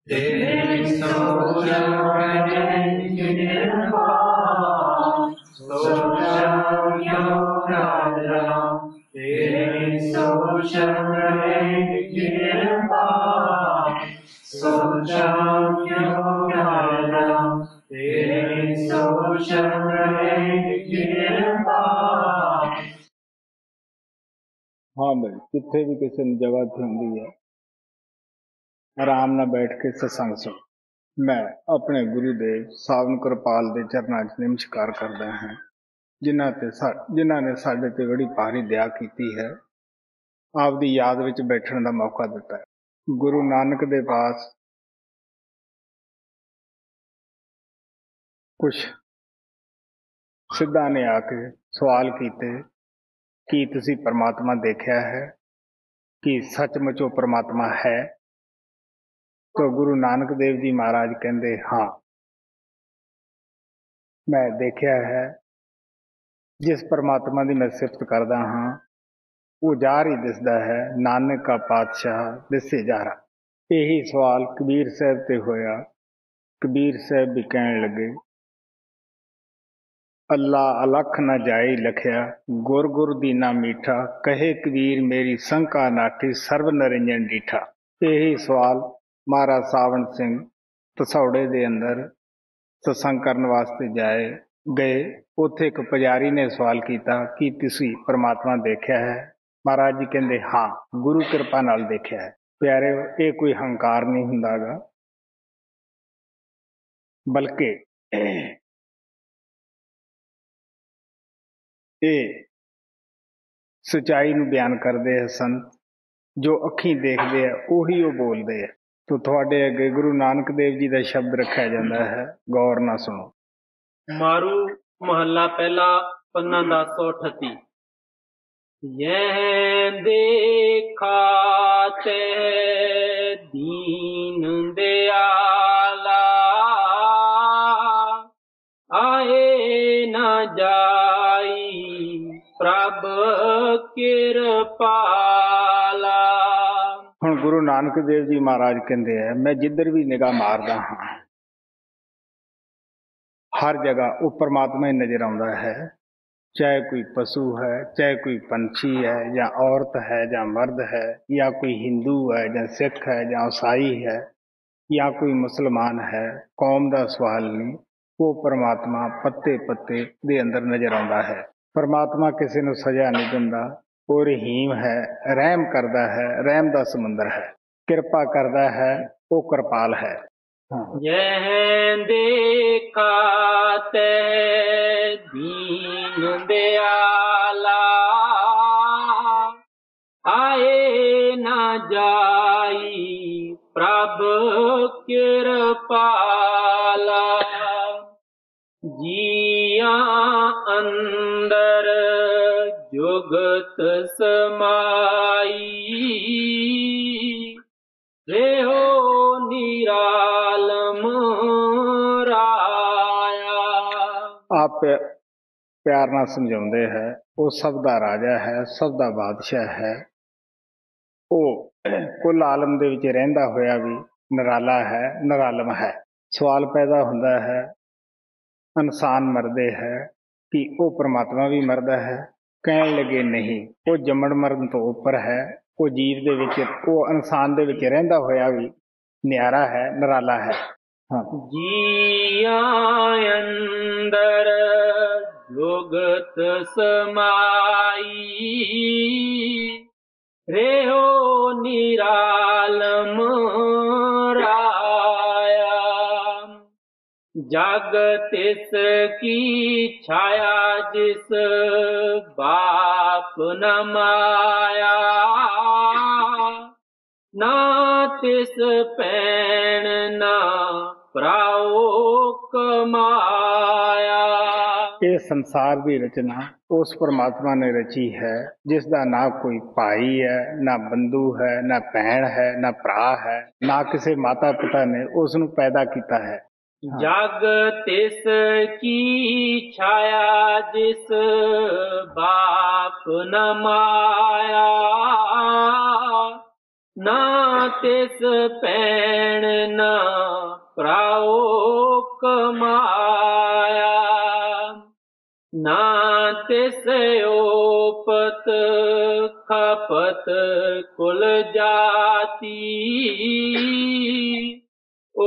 Tevi sojaye kirpa, sojam yogaram. Tevi sojaye kirpa, sojam yogaram. Tevi sojaye kirpa। हाँ भाई, जिथे भी किसी ने जगह होंगी है, आराम ਨਾਲ बैठ के सत्संग सुन। मैं अपने गुरुदेव सावन कृपाल ਦੇ ਚਰਨਾਂ 'ਚ ਨਮਸਕਾਰ ਕਰਦਾ ਹਾਂ, ਜਿਨ੍ਹਾਂ ਨੇ ਸਾਡੇ ਤੇ ਬੜੀ ਭਾਰੀ ਦਇਆ ਕੀਤੀ ਹੈ, ਆਪਦੀ ਯਾਦ ਵਿੱਚ ਬੈਠਣ ਦਾ ਮੌਕਾ ਦਿੱਤਾ ਹੈ। ਗੁਰੂ ਨਾਨਕ ਦੇ ਪਾਸ ਕੁਝ ਸਿੱਧਾਂ ਨੇ ਆ ਕੇ ਸਵਾਲ ਕੀਤੇ ਕਿ ਤੁਸੀਂ ਪਰਮਾਤਮਾ ਦੇਖਿਆ ਹੈ, ਕਿ ਸੱਚਮੁੱਚ ਉਹ ਪਰਮਾਤਮਾ ਹੈ? तो गुरु नानक देव जी महाराज कहते हाँ, मैं देखा है। जिस परमात्मा की मैं सिफत करदा हाँ, वो जार ही दिसदा है, नानक का पातशाह दिसे जारा। यही सवाल कबीर साहब ते होया। कबीर साहब भी कहन लगे, अल्लाह अलख न जाए लखिया, गुर गुर दीना मीठा, कहे कबीर मेरी संका नाठी, सर्व नरिंजन डीठा। यही सवाल महाराज सावन सिंह तसौड़े दे अंदर सत्संग करने वास्ते गए। उत्थे एक पुजारी ने सवाल किया कि तुसी परमात्मा देखा है? महाराज जी कहते हाँ, गुरु कृपा नाल देखा है। प्यारे, ये कोई हंकार नहीं हुंदागा, बल्कि ये सच्चाई नूं बयान करते हैं संत। जो अखीं देखते हैं उही वो बोलते हैं। तो थोड़े अगे गुरु नानक देव जी का शब्द रखा जाता है, गौर ना सुनो। मारू महला पहला पन्ना 1038। यह देखा ते दीन दयाला, आए न जाई प्रभ किरपाला। हुण गुरु नानक देव जी महाराज कहते हैं, मैं जिधर भी निगाह मारदा हाँ, हर जगह वो परमात्मा ही नजर आता है। चाहे कोई पशु है, चाहे कोई पंछी है, या औरत है, या मर्द है, या कोई हिंदू है, या सिख है, या ईसाई है, या कोई मुसलमान है, कौम का सवाल नहीं। वो परमात्मा पत्ते पत्ते दे अंदर नजर आता है। परमात्मा किसी को सजा नहीं दिंदा, वो रहीम है, रहम करता है, रहम का समुंदर है, कृपा करता है, वो कृपाल है। यह देखा ते दीन दयाला, आए न जाई प्रभ किरपाला। जिया अंदर जुगत समाई, रेहो निरालम राया। आप प्यार नाल समझाउंदे है, वो सब दा राजा है, सब दा बादशाह है। वो कुल आलम दे विच रहिंदा होया भी निराला है, निरालम है। सवाल पैदा हुंदा है, इंसान मरदे है कि वो परमात्मा भी मरदा है? कहण लगे नहीं, वो जम्मण मरण तो उपर है। वो जीव दे विच, वो इंसान दे विच रहिंदा होया भी न्यारा है, निराला है। हाँ। जिया अंदर जुगत समाई, रेहो निरालम राया। जग तिस की छाया जिस बाप न माया, ना तिस पैण ना प्राओ कमाया। ये संसार की रचना उस परमात्मा ने रची है, जिसका ना कोई भाई है, ना बंधु है, ना भैन है, ना भरा है, ना किसी माता पिता ने उसनु पैदा किया है। जग तिस की छाया जिस बाप न माया, ਨਾ ਤਿਸ ਪੈਣ ਨਾ ਭਰਾਓ ਕਮਾਇਆ, ਨਾ ਤਿਸ ਓਪਤ ਖਪਤ ਕੁਲ ਜਾਤੀ, ਓ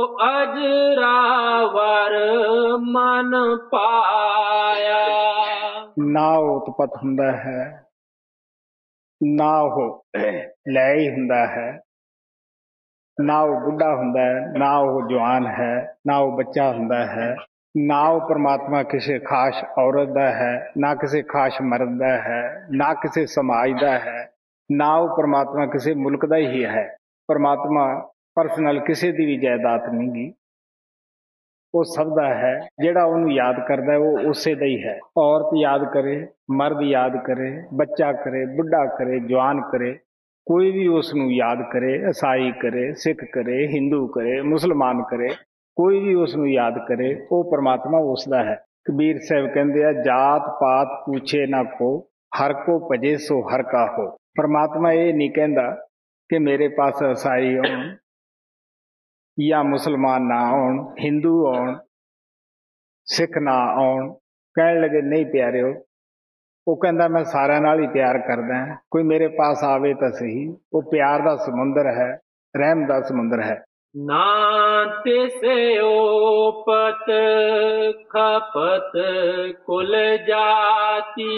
ਅਜਰਾਵਰ ਮਨ ਪਾਇਆ। ਨਾ ਉਹ ਉਤਪਤ ਹੁੰਦਾ ਹੈ, ਨਾ ਉਹ ਲੈ ਹੀ ਹੁੰਦਾ ਹੈ, ਨਾ ਉਹ ਬੁੱਢਾ ਹੁੰਦਾ ਹੈ, ਨਾ ਉਹ ਜਵਾਨ ਹੈ, ਨਾ ਉਹ ਬੱਚਾ ਹੁੰਦਾ ਹੈ, ਨਾ ਉਹ ਪਰਮਾਤਮਾ ਕਿਸੇ ਖਾਸ ਔਰਤ ਦਾ ਹੈ, ਨਾ ਕਿਸੇ ਖਾਸ ਮਰਦ ਦਾ ਹੈ, ਨਾ ਕਿਸੇ ਸਮਾਜ ਦਾ ਹੈ, ਨਾ ਉਹ ਪਰਮਾਤਮਾ ਕਿਸੇ ਮੁਲਕ ਦਾ ਹੀ ਹੈ। ਪਰਮਾਤਮਾ ਪਰਸਨਲ ਕਿਸੇ ਦੀ ਵੀ ਜਾਇਦਾਦ ਨਹੀਂ ਗੀ, ਉਹ ਸਭ ਦਾ ਹੈ। ਜਿਹੜਾ ਉਹਨੂੰ ਯਾਦ ਕਰਦਾ ਉਹ ਉਸੇ ਦਾ ਹੀ ਹੈ। ਔਰਤ ਯਾਦ ਕਰੇ, ਮਰਦ ਯਾਦ ਕਰੇ, ਬੱਚਾ ਕਰੇ, ਬੁੱਢਾ ਕਰੇ, ਜਵਾਨ ਕਰੇ, ਕੋਈ ਵੀ ਉਸ ਨੂੰ ਯਾਦ ਕਰੇ, ਈਸਾਈ ਕਰੇ, ਸਿੱਖ ਕਰੇ, ਹਿੰਦੂ ਕਰੇ, ਮੁਸਲਮਾਨ ਕਰੇ, ਕੋਈ ਵੀ ਉਸ ਨੂੰ ਯਾਦ ਕਰੇ, ਉਹ ਪਰਮਾਤਮਾ ਉਸ ਦਾ ਹੈ। ਕਬੀਰ ਸਾਹਿਬ ਕਹਿੰਦੇ ਆ, ਜਾਤ ਪਾਤ ਪੁੱਛੇ ਨਾ ਕੋ, ਹਰ ਕੋ ਭਜੇ ਸੋ ਹਰ ਕਾ ਹੋ। ਪਰਮਾਤਮਾ ਇਹ ਨਹੀਂ ਕਹਿੰਦਾ ਕਿ ਮੇਰੇ ਪਾਸ ਈਸਾਈ ਹੋਣ ਜਾਂ ਮੁਸਲਮਾਨ ਨਾ ਆਉਣ, ਹਿੰਦੂ ਆਉਣ, ਸਿੱਖ ਨਾ ਆਉਣ। ਕਹਿਣ ਲੱਗੇ ਨਹੀਂ ਪਿਆਰਿਓ, ਉਹ ਕਹਿੰਦਾ ਮੈਂ ਸਾਰਿਆਂ ਨਾਲ ਹੀ ਪਿਆਰ ਕਰਦਾ, ਕੋਈ ਮੇਰੇ ਪਾਸ ਆਵੇ ਤਾਂ ਸਹੀ। ਉਹ ਪਿਆਰ ਦਾ ਸਮੁੰਦਰ ਹੈ, ਰਹਿਮ ਦਾ ਸਮੁੰਦਰ ਹੈ। ਨਾ ਤਿਸ ਓਪਤ ਖਪਤ ਕੁਲ ਜਾਤੀ,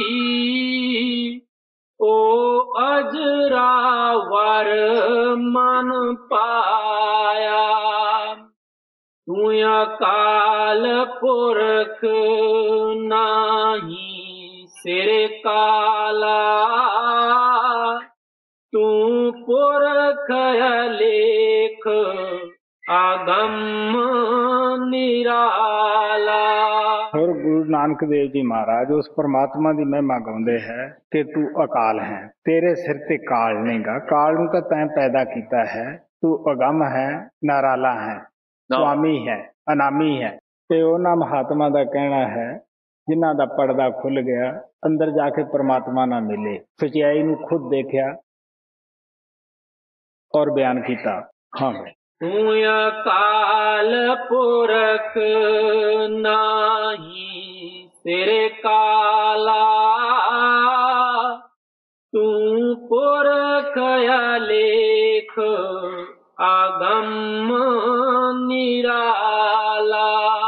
ਓ ਅਜਰਾਵਰ ਮਨ ਪਾਇਆ। ਤੂੰ ਅਕਾਲ ਪੁਰਖ ਨਾਹੀ ਸਿਰ ਕਾਲਾ, ਤੂੰ ਪੁਰਖ ਅਲੇਖ ਆਗਮ ਨਿਰਾਲਾ। ਹੋਰ ਗੁਰੂ ਨਾਨਕ ਦੇਵ ਜੀ ਮਹਾਰਾਜ ਉਸ ਪਰਮਾਤਮਾ ਦੀ ਮਹਿਮਾ ਗਾਉਂਦੇ ਹੈ ਕਿ ਤੂੰ ਅਕਾਲ ਹੈ, ਤੇਰੇ ਸਿਰ ਤੇ ਕਾਲ ਨਹੀਂਗਾ। ਕਾਲ ਨੂੰ ਤਾਂ ਤੈਂ ਪੈਦਾ ਕੀਤਾ ਹੈ, ਤੂੰ ਅਗੰਮ ਹੈ, ਨਿਰਾਲਾ ਹੈ, ਸੁਆਮੀ ਹੈ, ਅਨਾਮੀ ਹੈ। ਤੇ ਉਹਨਾਂ ਮਹਾਤਮਾ ਦਾ ਕਹਿਣਾ ਹੈ ਜਿਨ੍ਹਾਂ ਦਾ ਪਰਦਾ ਖੁੱਲ ਗਿਆ, ਅੰਦਰ ਜਾ ਕੇ ਪਰਮਾਤਮਾ ਨਾਲ ਮਿਲੇ, ਸਚਾਈ ਨੂੰ ਖੁਦ ਦੇਖਿਆ ਔਰ ਬਿਆਨ ਕੀਤਾ। ਹਾਂ, ਤੂੰ ਅਕਾਲ ਪੁਰਖ ਨਾਹੀ ਸਿਰ ਕਾਲਾ, ਤੂੰ ਪੁਰਖ ਅਲੇਖ ਆਗਮ ਨਿਰਾਲਾ।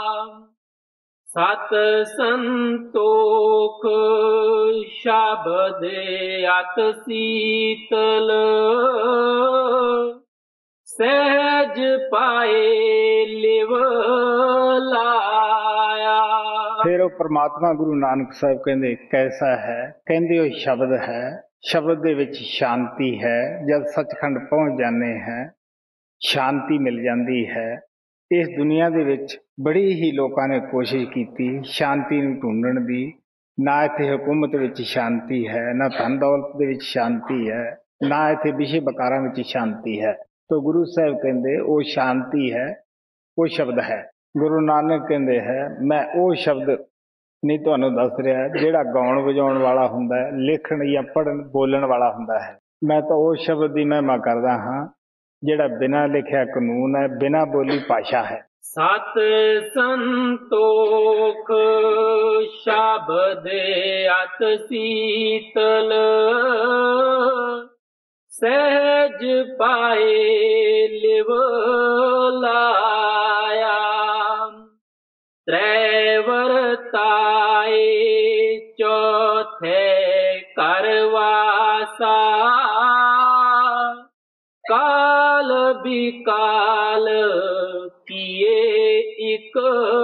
ਸਤ ਸੰਤੋਖ ਸ਼ਬਦ ਅਤ ਸੀਤਲ, ਸਹਿਜ ਪਾਏ ਲਿਵ ਲਾਇਆ। ਫਿਰ ਉਹ ਪ੍ਰਮਾਤਮਾ ਗੁਰੂ ਨਾਨਕ ਸਾਹਿਬ ਕਹਿੰਦੇ ਕੈਸਾ ਹੈ? ਕਹਿੰਦੇ ਉਹ ਸ਼ਬਦ ਹੈ, ਸ਼ਬਦ ਦੇ ਵਿੱਚ ਸ਼ਾਂਤੀ ਹੈ। ਜਦ ਸੱਚਖੰਡ ਪਹੁੰਚ ਜਾਂਦੇ ਹਾਂ ਸ਼ਾਂਤੀ ਮਿਲ ਜਾਂਦੀ ਹੈ। ਇਸ ਦੁਨੀਆ ਦੇ ਵਿੱਚ ਬੜੀ ਹੀ ਲੋਕਾਂ ਨੇ ਕੋਸ਼ਿਸ਼ ਕੀਤੀ ਸ਼ਾਂਤੀ ਨੂੰ ਢੂੰਡਣ ਦੀ। ਨਾ ਇੱਥੇ ਹਕੂਮਤ ਵਿੱਚ ਸ਼ਾਂਤੀ ਹੈ, ਨਾ ਧਨ ਦੌਲਤ ਦੇ ਵਿੱਚ ਸ਼ਾਂਤੀ ਹੈ, ਨਾ ਇੱਥੇ ਵਿਸ਼ੇ ਵਕਾਰਾਂ ਵਿੱਚ ਸ਼ਾਂਤੀ ਹੈ। ਤੋ ਗੁਰੂ ਸਾਹਿਬ ਕਹਿੰਦੇ ਉਹ ਸ਼ਾਂਤੀ ਹੈ, ਉਹ ਸ਼ਬਦ ਹੈ। ਗੁਰੂ ਨਾਨਕ ਕਹਿੰਦੇ ਹੈ ਮੈਂ ਉਹ ਸ਼ਬਦ ਨਹੀਂ ਤੁਹਾਨੂੰ ਦੱਸ ਰਿਹਾ ਜਿਹੜਾ ਗਾਉਣ ਵਜਾਉਣ ਵਾਲਾ ਹੁੰਦਾ ਹੈ, ਲਿਖਣ ਜਾਂ ਪੜ੍ਹਨ ਬੋਲਣ ਵਾਲਾ ਹੁੰਦਾ ਹੈ। ਮੈਂ ਤਾਂ ਉਹ ਸ਼ਬਦ ਦੀ ਮਹਿਮਾ ਕਰਦਾ ਹਾਂ ਜਿਹੜਾ ਬਿਨਾਂ ਲਿਖਿਆ ਕਾਨੂੰਨ ਹੈ, ਬਿਨਾਂ ਬੋਲੀ ਭਾਸ਼ਾ ਹੈ। ਸਤ ਸੰਤੋਖ ਸ਼ਬਦ ਅਤ ਸੀਤਲ, ਸਹਿਜ ਪਾਏ ਲਿਵ ਲਾਇਆ। ਤ੍ਰੈ ਵਰਤਾਏ ਚੌਥੇ ਕਰਵਾਸਾ, ਕਾਲ ਬਿਕਾਲ ਕੀਏ ਇਕ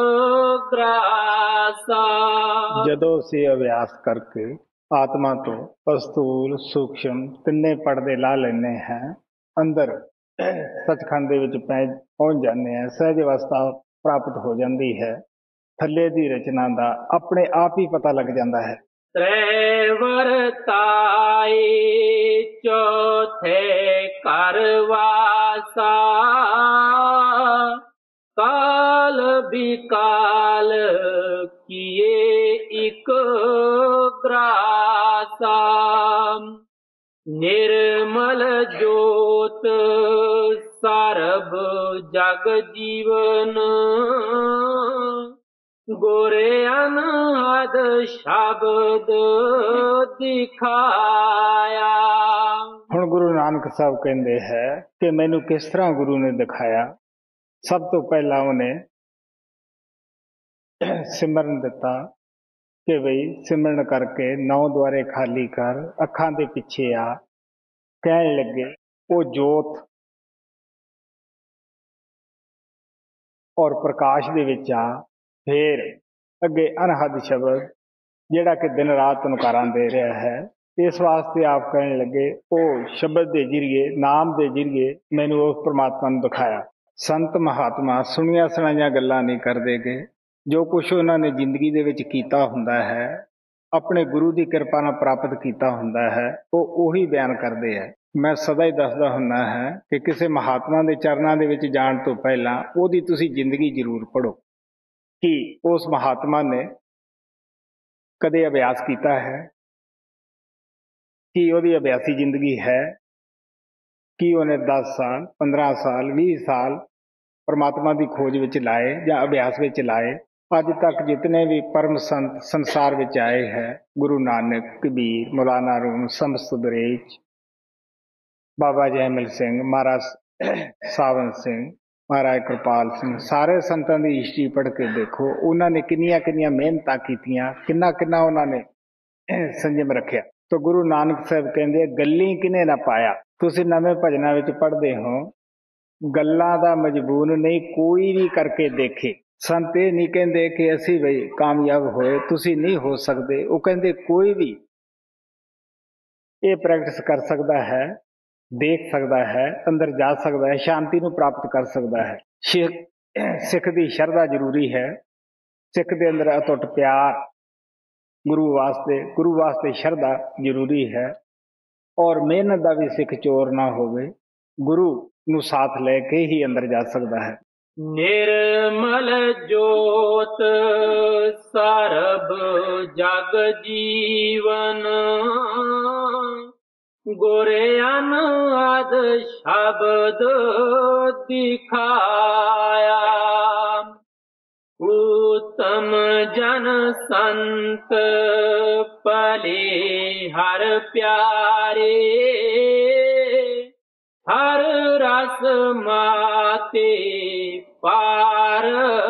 ਗ੍ਰਾਸਾ। ਜਦੋਂ ਅਸੀਂ ਅਭਿਆਸ ਕਰਕੇ ਆਤਮਾ ਤੋਂ ਅਸਥੂਲ ਸੂਖਸ਼ਮ ਤਿੰਨੇ ਪਰਦੇ ਲਾ ਲੈਂਦੇ ਹਾਂ, ਅੰਦਰ ਸੱਚਖੰਡ ਦੇ ਵਿੱਚ ਪਹੁੰਚ ਜਾਂਦੇ ਹਾਂ, ਸਹਿਜ ਅਵਸਥਾ ਪ੍ਰਾਪਤ ਹੋ ਜਾਂਦੀ ਹੈ। ਥੱਲੇ ਦੀ ਰਚਨਾ ਦਾ ਆਪਣੇ ਆਪ ਹੀ ਪਤਾ ਲੱਗ ਜਾਂਦਾ ਹੈ। ਤ੍ਰੈ ਵਰਤਾਏ ਚੌਥੇ ਕਰਵਾਸਾ, ਕਾਲ ਬਿਕਾਲ ਕੀਏ ਇਕ ਗ੍ਰਾਸਾ। निर्मल ज्योत सरब जग जीवन गोरे अनहद शब्द दिखाया। ਹੁਣ ਗੁਰੂ ਨਾਨਕ ਸਾਹਿਬ ਕਹਿੰਦੇ ਹੈ ਕਿ ਮੈਨੂੰ ਕਿਸ ਤਰ੍ਹਾਂ ਗੁਰੂ ਨੇ ਦਿਖਾਇਆ। ਸਭ ਤੋਂ ਪਹਿਲਾਂ ਉਹਨੇ ਸਿਮਰਨ ਦਿੱਤਾ ਕਿ ਬਈ ਸਿਮਰਨ ਕਰਕੇ 9 ਦੁਆਰੇ ਖਾਲੀ ਕਰ, ਅੱਖਾਂ ਦੇ ਪਿੱਛੇ ਆ। ਕਹਿਣ ਲੱਗੇ ਉਹ ਜੋਤ ਔਰ ਪ੍ਰਕਾਸ਼ ਦੇ ਵਿੱਚ ਆ। ਫੇਰ ਅੱਗੇ ਅਨਹਦ ਸ਼ਬਦ ਜਿਹੜਾ ਕਿ ਦਿਨ ਰਾਤ ਤੁਨਕਾਰਾਂ ਦੇ ਰਿਹਾ ਹੈ, ਇਸ ਵਾਸਤੇ ਆਪ ਕਹਿਣ ਲੱਗੇ ਉਹ ਸ਼ਬਦ ਦੇ ਜ਼ਰੀਏ, ਨਾਮ ਦੇ ਜ਼ਰੀਏ ਮੈਨੂੰ ਉਸ ਪ੍ਰਮਾਤਮਾ ਨੂੰ ਦਿਖਾਇਆ। ਸੰਤ ਮਹਾਤਮਾ ਸੁਣੀਆਂ ਸੁਣਾਈਆਂ ਗੱਲਾਂ ਨਹੀਂ ਕਰਦੇ ਗੇ। ਜੋ ਕੁਛ ਉਹਨਾਂ ਨੇ ਜ਼ਿੰਦਗੀ ਦੇ ਵਿੱਚ ਕੀਤਾ ਹੁੰਦਾ ਹੈ, ਆਪਣੇ ਗੁਰੂ ਦੀ ਕਿਰਪਾ ਨਾਲ ਪ੍ਰਾਪਤ ਕੀਤਾ ਹੁੰਦਾ ਹੈ, ਉਹ ਉਹੀ ਬਿਆਨ ਕਰਦੇ ਹੈ। ਮੈਂ ਸਦਾ ਹੀ ਦੱਸਦਾ ਹੁੰਦਾ ਹੈ ਕਿ ਕਿਸੇ ਮਹਾਤਮਾ ਦੇ ਚਰਨਾਂ ਦੇ ਵਿੱਚ ਜਾਣ ਤੋਂ ਪਹਿਲਾਂ ਉਹਦੀ ਤੁਸੀਂ ਜ਼ਿੰਦਗੀ ਜ਼ਰੂਰ ਪੜ੍ਹੋ ਕਿ ਉਸ ਮਹਾਤਮਾ ਨੇ ਕਦੇ ਅਭਿਆਸ ਕੀਤਾ ਹੈ, ਕੀ ਉਹਦੀ ਅਭਿਆਸੀ ਜ਼ਿੰਦਗੀ ਹੈ, ਕੀ ਉਹਨੇ 10 ਸਾਲ 15 ਸਾਲ 20 ਸਾਲ ਪਰਮਾਤਮਾ ਦੀ ਖੋਜ ਵਿੱਚ ਲਾਏ ਜਾਂ ਅਭਿਆਸ ਵਿੱਚ ਲਾਏ। ਅੱਜ ਤੱਕ ਜਿਤਨੇ ਵੀ ਪਰਮ ਸੰਤ ਸੰਸਾਰ ਵਿੱਚ ਆਏ ਹੈ, ਗੁਰੂ ਨਾਨਕ, ਕਬੀਰ, ਮੌਲਾਨਾ ਰੂਮ, ਸਮਸਤ ਦਰੇਜ, ਬਾਬਾ ਜੈਮਲ ਸਿੰਘ, ਮਹਾਰਾਜ ਸਾਵਨ ਸਿੰਘ, ਮਹਾਰਾਜ ਕਿਰਪਾਲ ਸਿੰਘ, ਸਾਰੇ ਸੰਤਾਂ ਦੀ ਹਿਸਟਰੀ ਪੜ੍ਹ ਕੇ ਦੇਖੋ ਉਹਨਾਂ ਨੇ ਕਿੰਨੀਆਂ ਕਿੰਨੀਆਂ ਮਿਹਨਤਾਂ ਕੀਤੀਆਂ, ਕਿੰਨਾ ਕਿੰਨਾ ਉਹਨਾਂ ਨੇ ਸੰਜਮ ਰੱਖਿਆ। ਤਾਂ ਗੁਰੂ ਨਾਨਕ ਸਾਹਿਬ ਕਹਿੰਦੇ ਗੱਲੀ ਕਿਨੇ ਨਾ ਪਾਇਆ। ਤੁਸੀਂ ਨਵੇਂ ਭਜਨਾਂ ਵਿੱਚ ਪੜ੍ਹਦੇ ਹੋ, ਗੱਲਾਂ ਦਾ ਮਜਬੂਨ ਨਹੀਂ ਕੋਈ ਵੀ ਕਰਕੇ ਦੇਖੇ। ਸੰਤ ਇਹ ਨਹੀਂ ਕਹਿੰਦੇ ਕਿ ਅਸੀਂ ਬਈ ਕਾਮਯਾਬ ਹੋਏ, ਤੁਸੀਂ ਨਹੀਂ ਹੋ ਸਕਦੇ। ਉਹ ਕਹਿੰਦੇ ਕੋਈ ਵੀ ਇਹ ਪ੍ਰੈਕਟਿਸ ਕਰ ਸਕਦਾ ਹੈ, ਦੇਖ ਸਕਦਾ ਹੈ, ਅੰਦਰ ਜਾ ਸਕਦਾ ਹੈ, ਸ਼ਾਂਤੀ ਨੂੰ ਪ੍ਰਾਪਤ ਕਰ ਸਕਦਾ ਹੈ। ਸਿੱਖ ਦੀ ਸ਼ਰਧਾ ਜ਼ਰੂਰੀ ਹੈ, ਸਿੱਖ ਦੇ ਅੰਦਰ ਅਟੁੱਟ ਪਿਆਰ ਗੁਰੂ ਵਾਸਤੇ ਸ਼ਰਧਾ ਜ਼ਰੂਰੀ ਹੈ। ਔਰ ਮਿਹਨਤ ਦਾ ਵੀ ਸਿੱਖ ਚੋਰ ਨਾ ਹੋਵੇ, ਗੁਰੂ ਨੂੰ ਸਾਥ ਲੈ ਕੇ ਹੀ ਅੰਦਰ ਜਾ ਸਕਦਾ ਹੈ। निर्मल ज्योत सरब जग जीवन गोरे अनहद शब्द दिखाया। उत्तम जन संत पले हर प्यारे हर रस माते पार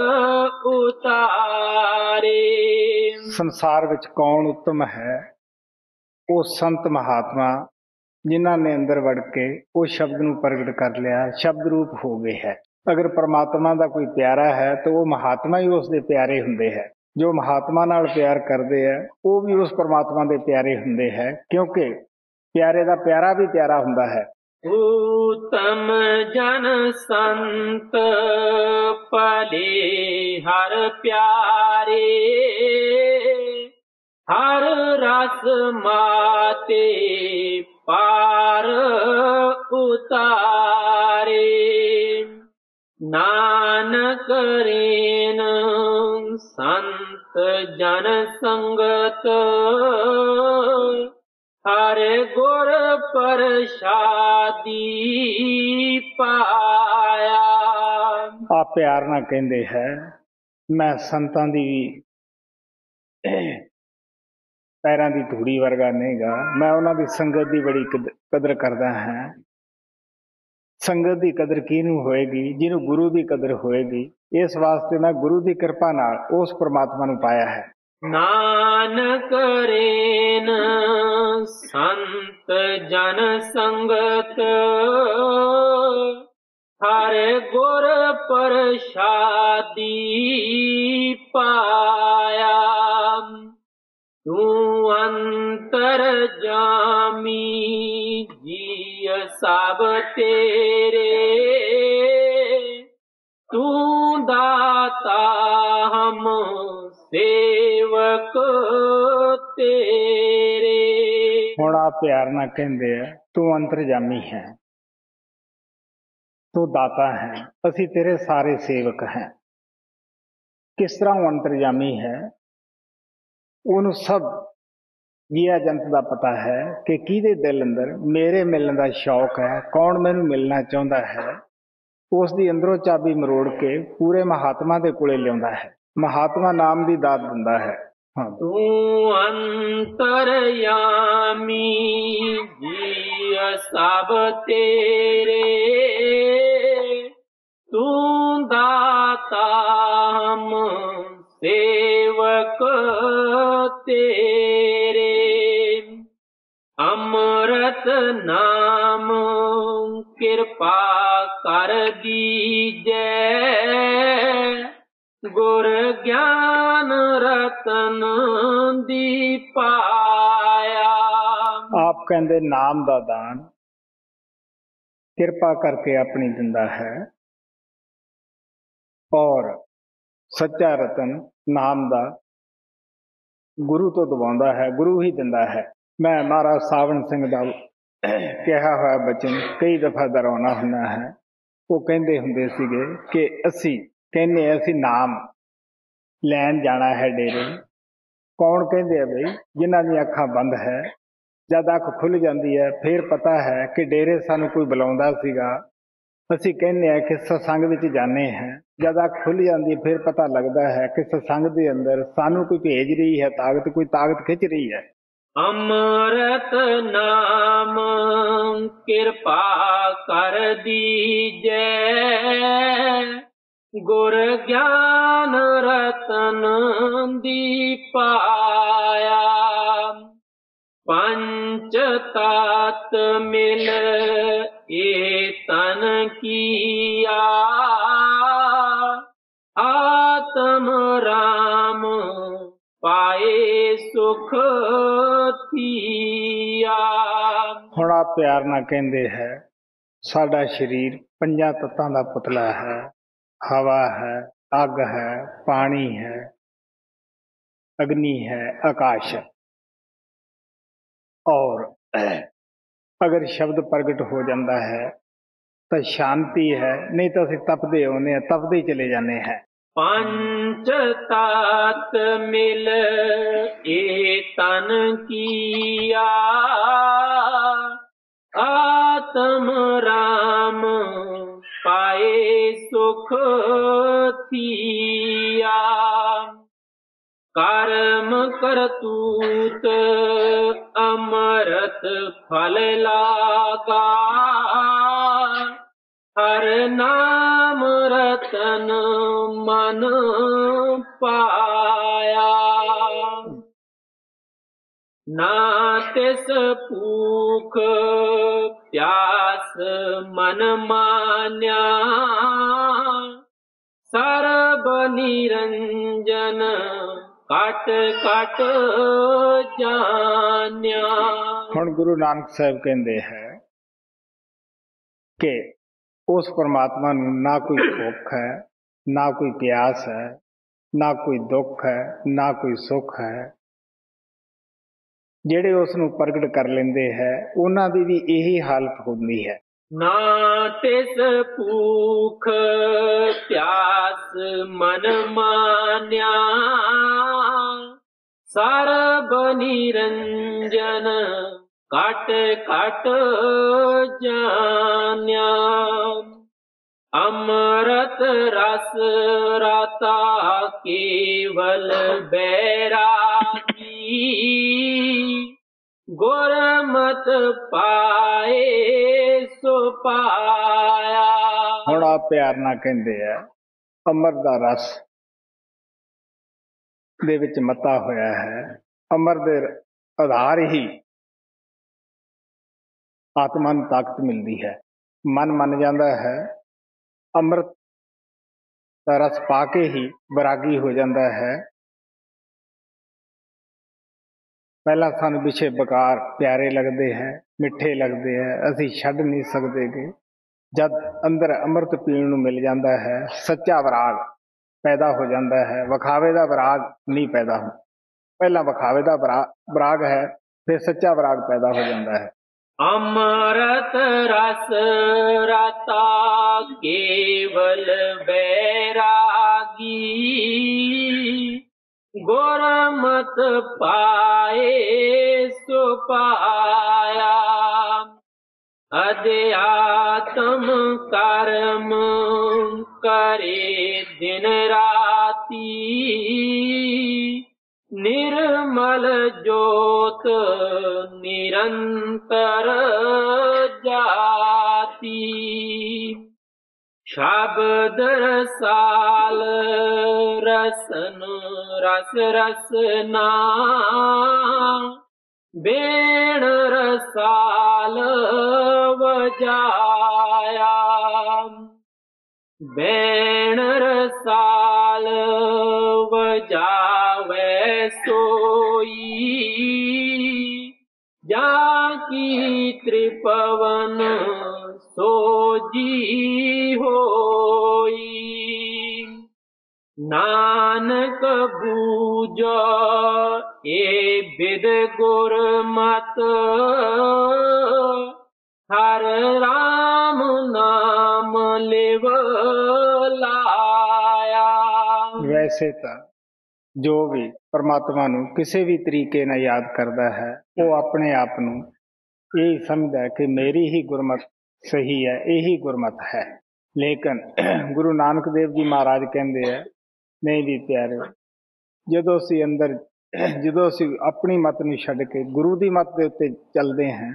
उतारे। ਸੰਸਾਰ ਵਿੱਚ ਕੌਣ ਉੱਤਮ ਹੈ? ਉਹ ਸੰਤ ਮਹਾਤਮਾ ਜਿਨ੍ਹਾਂ ਨੇ ਅੰਦਰ ਵੜ ਕੇ ਉਹ ਸ਼ਬਦ ਨੂੰ ਪ੍ਰਗਟ ਕਰ ਲਿਆ, ਸ਼ਬਦ ਰੂਪ ਹੋ ਗਏ ਹੈ। ਅਗਰ ਪਰਮਾਤਮਾ ਦਾ ਕੋਈ ਪਿਆਰਾ ਹੈ ਤਾਂ ਉਹ ਮਹਾਤਮਾ ਹੀ ਉਸ ਦੇ ਪਿਆਰੇ ਹੁੰਦੇ ਹੈ। ਜੋ ਮਹਾਤਮਾ ਨਾਲ ਪਿਆਰ ਕਰਦੇ ਹੈ ਉਹ ਵੀ ਉਸ ਪਰਮਾਤਮਾ ਦੇ ਪਿਆਰੇ ਹੁੰਦੇ ਹੈ, ਕਿਉਂਕਿ ਪਿਆਰੇ ਦਾ ਪਿਆਰਾ ਵੀ ਪਿਆਰਾ ਹੁੰਦਾ ਹੈ। उत्तम जन संत पले हर प्यारे हर रस माते पार उतारे। नानक रेन संत जन संगत हरे गुर प्रसादी पाया। ਆ ਪਿਆਰ ਨਾਲ ਕਹਿੰਦੇ ਹੈ ਮੈਂ ਸੰਤਾਂ ਦੀ ਪੈਰਾਂ ਦੀ ਧੂੜੀ ਵਰਗਾ ਨਹੀਂਗਾ, ਮੈਂ ਉਹਨਾਂ ਦੀ ਸੰਗਤ ਦੀ ਬੜੀ ਕਦਰ ਕਰਦਾ ਹਾਂ। ਸੰਗਤ ਦੀ ਕਦਰ ਕਿਹਨੂੰ ਹੋਏਗੀ? ਜਿਹਨੂੰ ਗੁਰੂ ਦੀ ਕਦਰ ਹੋਏਗੀ। ਇਸ ਵਾਸਤੇ ਮੈਂ ਗੁਰੂ ਦੀ ਕਿਰਪਾ ਨਾਲ ਉਸ ਪਰਮਾਤਮਾ ਨੂੰ ਪਾਇਆ ਹੈ। नानक रेन संत जन संगत हरे गुर प्रसादी पाया। तू अंतर जामी जिय सब तेरे तू दाता हम सेवक तेरे। ਹੁਣ ਆ ਪਿਆਰ ਨਾਲ ਕਹਿੰਦੇ ਆ ਤੂੰ ਅੰਤਰਜਾਮੀ ਹੈ, ਤੂੰ ਦਾਤਾ ਹੈ, ਅਸੀਂ ਤੇਰੇ ਸਾਰੇ ਸੇਵਕ हैं। ਕਿਸ ਤਰ੍ਹਾਂ ਉਹ ਅੰਤਰਜਾਮੀ ਹੈ? ਉਹਨੂੰ ਸਭ ਜੀਆ ਜੰਤ ਦਾ ਪਤਾ ਹੈ ਕਿ ਕਿਹਦੇ ਦਿਲ ਅੰਦਰ ਮੇਰੇ ਮਿਲਣ ਦਾ ਸ਼ੌਕ ਹੈ, ਕੌਣ ਮੈਨੂੰ ਮਿਲਣਾ ਚਾਹੁੰਦਾ ਹੈ। ਉਸ ਦੀ ਅੰਦਰੋਂ ਚਾਬੀ ਮਰੋੜ ਕੇ ਪੂਰੇ ਮਹਾਤਮਾ ਦੇ ਕੋਲੇ ਲਿਆਉਂਦਾ ਹੈ। ਮਹਾਤਮਾ ਨਾਮ ਦੀ ਦਾਤ ਦਿੰਦਾ ਹੈ। ਹਾਂ, ਤੂੰ ਅੰਤਰਯਾਮੀ ਜੀਅ ਸਭ ਤੇਰੇ, ਤੂੰ ਦਾਤਾ ਹਮ ਸੇਵਕ ਤੇਰੇ। ਅੰਮ੍ਰਿਤ ਨਾਮ ਕਿਰਪਾ ਕਰ ਦੀਜੈ, ਗੁਰ ਗਿਆਨ ਰਤਨ ਦੀ ਪਾਇਆ। ਆਪ ਕਹਿੰਦੇ ਨਾਮ ਦਾ ਦਾਨ ਕਿਰਪਾ ਕਰਕੇ ਆਪਣੀ ਦਿੰਦਾ ਹੈ ਔਰ ਸੱਚਾ ਰਤਨ ਨਾਮ ਦਾ ਗੁਰੂ ਤੋਂ ਦਵਾਉਂਦਾ ਹੈ, ਗੁਰੂ ਹੀ ਦਿੰਦਾ ਹੈ। ਮੈਂ ਮਹਾਰਾਜ ਸਾਵਣ ਸਿੰਘ ਦਾ ਕਿਹਾ ਹੋਇਆ ਬਚਨ ਕਈ ਦਫਾ ਦੁਹਰਾਉਣਾ ਹੁੰਦਾ ਹੈ। ਉਹ ਕਹਿੰਦੇ ਹੁੰਦੇ ਸੀਗੇ ਕਿ ਅਸੀਂ ਨਾਮ ਲੈਣ ਜਾਣਾ ਹੈ ਡੇਰੇ। ਕੌਣ ਕਹਿੰਦੇ ਆ ਬਈ? ਜਿਨ੍ਹਾਂ ਦੀਆਂ ਅੱਖਾਂ ਬੰਦ ਹੈ, ਜਦ ਅੱਖ ਖੁੱਲ੍ਹ ਜਾਂਦੀ ਹੈ ਫਿਰ ਪਤਾ ਹੈ ਕਿ ਡੇਰੇ ਸਾਨੂੰ ਕੋਈ ਬੁਲਾਉਂਦਾ ਸੀਗਾ। ਅਸੀਂ ਕਹਿੰਦੇ ਹਾਂ ਕਿ ਸਤਸੰਗ ਵਿੱਚ ਜਾਂਦੇ ਹਾਂ, ਜਦ ਅੱਖ ਖੁੱਲ੍ਹ ਜਾਂਦੀ ਹੈ ਫਿਰ ਪਤਾ ਲੱਗਦਾ ਹੈ ਕਿ ਸਤਸੰਗ ਦੇ ਅੰਦਰ ਸਾਨੂੰ ਕੋਈ ਭੇਜ ਰਹੀ ਹੈ ਤਾਕਤ, ਕੋਈ ਤਾਕਤ ਖਿੱਚ ਰਹੀ ਹੈ। ਅੰਮ੍ਰਿਤ ਨਾਮ ਕਿਰਪਾ ਕਰ ਦੀਜੈ, ਗੁਰ ਗਿਆਨ ਰਤਨ ਦੀ ਪਾਇਆ। ਪੰਚ ਤਤ ਮਿਲ ਏ ਤਨ ਕੀਆ, ਆਤਮ ਰਾਮ ਪਾਏ ਸੁਖ ਥੀਆ। ਹੁਣ ਆਪ ਪਿਆਰ ਨਾਲ ਕਹਿੰਦੇ ਹੈ ਸਾਡਾ ਸਰੀਰ ਪੰਜਾਂ ਤੱਤਾਂ ਦਾ ਪੁਤਲਾ ਹੈ। ਹਵਾ ਹੈ, ਅੱਗ ਹੈ, ਪਾਣੀ ਹੈ, ਅਗਨੀ ਹੈ, ਆਕਾਸ਼ ਹੈ। ਔਰ ਅਗਰ ਸ਼ਬਦ ਪ੍ਰਗਟ ਹੋ ਜਾਂਦਾ ਹੈ ਤਾਂ ਸ਼ਾਂਤੀ ਹੈ, ਨਹੀਂ ਤਾਂ ਅਸੀਂ ਤਪਦੇ ਆਉਂਦੇ ਹਾਂ, ਤਪਦੇ ਹੀ ਚਲੇ ਜਾਂਦੇ ਹਾਂ। ਪੰਚ ਤਤ ਮਿਲ ਏ ਤਨ ਕੀਆ, ਆਤਮ ਰਾਮ ਪਾਏ ਸੁਖ ਥੀਆ। ਕਰਮ ਕਰਤੂਤ ਅੰਮ੍ਰਿਤ ਫਲ ਲਾਗਾ, ਹਰ ਨਾਮ ਰਤਨ ਮਨ ਪਾਇਆ। ਨਾ ਤਿਸ ਭੂਖ ਪਿਆਸ ਮਨ ਮਾਨਿਆ, ਸਰਬ ਨਿਰੰਜਨ ਕਟ ਕਟ ਜਾਣਿਆ। ਹੁਣ ਗੁਰੂ ਨਾਨਕ ਸਾਹਿਬ ਕਹਿੰਦੇ ਹੈ ਕਿ ਉਸ ਪਰਮਾਤਮਾ ਨੂੰ ਨਾ ਕੋਈ ਭੁੱਖ ਹੈ, ਨਾ ਕੋਈ ਪਿਆਸ ਹੈ, ਨਾ ਕੋਈ ਦੁੱਖ ਹੈ, ਨਾ ਕੋਈ ਸੁੱਖ ਹੈ। ਜਿਹੜੇ ਉਸ ਨੂੰ ਪ੍ਰਗਟ ਕਰ ਲੈਂਦੇ ਹੈ ਉਹਨਾਂ ਦੀ ਵੀ ਇਹੀ ਹਾਲਤ ਹੁੰਦੀ ਹੈ। ਨਾ ਤਿਸ ਭੂਖ ਪਿਆਸ ਮਨ ਮਾਨਿਆ, ਸਰਬ ਨਿਰੰਜਨ ਕਟ ਕਟ ਜਾਣਿਆ। ਅੰਮ੍ਰਿਤ ਰਸ ਰਾਤਾ ਕੇਵਲ ਬੈਰਾਗੀ, ਗੁਰਮਤਿ ਪਾਏ ਸੋ ਪਾਇਆ। ਹੁਣ ਆਪ ਪਿਆਰ ਨਾਲ ਕਹਿੰਦੇ ਆ ਅੰਮ੍ਰਿਤ ਦਾ ਰਸ ਦੇ ਵਿੱਚ ਮਤਾ ਹੋਇਆ ਹੈ। ਅੰਮ੍ਰਿਤ ਦੇ ਆਧਾਰ ਹੀ ਆਤਮਾ ਨੂੰ ਤਾਕਤ ਮਿਲਦੀ ਹੈ। ਮਨ ਮੰਨ ਜਾਂਦਾ ਹੈ, ਅੰਮ੍ਰਿਤ ਦਾ ਰਸ ਪਾ ਕੇ ਹੀ ਵੈਰਾਗੀ ਹੋ ਜਾਂਦਾ ਹੈ। ਪਹਿਲਾਂ ਸਾਨੂੰ ਵਿਸ਼ੇ ਬੇਕਾਰ ਪਿਆਰੇ ਲੱਗਦੇ ਹੈ, ਮਿੱਠੇ ਲੱਗਦੇ ਹੈ, ਅਸੀਂ ਛੱਡ ਨਹੀਂ ਸਕਦੇ ਗੇ। ਜਦ ਅੰਦਰ ਅੰਮ੍ਰਿਤ ਪੀਣ ਨੂੰ ਮਿਲ ਜਾਂਦਾ ਹੈ, ਸੱਚਾ ਵਿਰਾਗ ਪੈਦਾ ਹੋ ਜਾਂਦਾ ਹੈ। ਵਿਖਾਵੇ ਦਾ ਵਿਰਾਗ ਨਹੀਂ ਪੈਦਾ ਹੁੰਦਾ। ਪਹਿਲਾਂ ਵਿਖਾਵੇ ਦਾ ਵਿਰਾਗ ਹੈ, ਫਿਰ ਸੱਚਾ ਵਿਰਾਗ ਪੈਦਾ ਹੋ ਜਾਂਦਾ ਹੈ। ਅੰਮ੍ਰਿਤ ਰਸ ਰਾਤਾ ਕੇਵਲ ਬੈਰਾਗੀ, गुरमत पाए सो पाया। अध्यात्म कर्म करे दिन राती, निर्मल ज्योत निरंतर जाती। शब्द रसाल रसन रस रसना, बेण रसाल वजाया। बेण रसाल वजावे सोई, जाकी त्रिपवन सोजी होई। नानक बूझो ए बिद गुरमत, हर राम नाम लिव लाया। ਵੈਸੇ ਤਾਂ ਜੋ ਵੀ ਪਰਮਾਤਮਾ ਨੂੰ ਕਿਸੇ ਵੀ ਤਰੀਕੇ ਨਾਲ ਯਾਦ ਕਰਦਾ ਹੈ ਉਹ ਆਪਣੇ ਆਪ ਨੂੰ ਇਹ ਸਮਝਦਾ ਹੈ ਕਿ ਮੇਰੀ ਹੀ ਗੁਰਮਤ ਸਹੀ ਹੈ, ਇਹੀ ਗੁਰਮਤ ਹੈ। ਲੇਕਿਨ ਗੁਰੂ ਨਾਨਕ ਦੇਵ ਜੀ ਮਹਾਰਾਜ ਕਹਿੰਦੇ ਹੈ, ਨਹੀਂ ਜੀ ਪਿਆਰਿਓ, ਜਦੋਂ ਅਸੀਂ ਆਪਣੀ ਮਤ ਨੂੰ ਛੱਡ ਕੇ ਗੁਰੂ ਦੀ ਮਤ ਦੇ ਉੱਤੇ ਚੱਲਦੇ ਹਾਂ,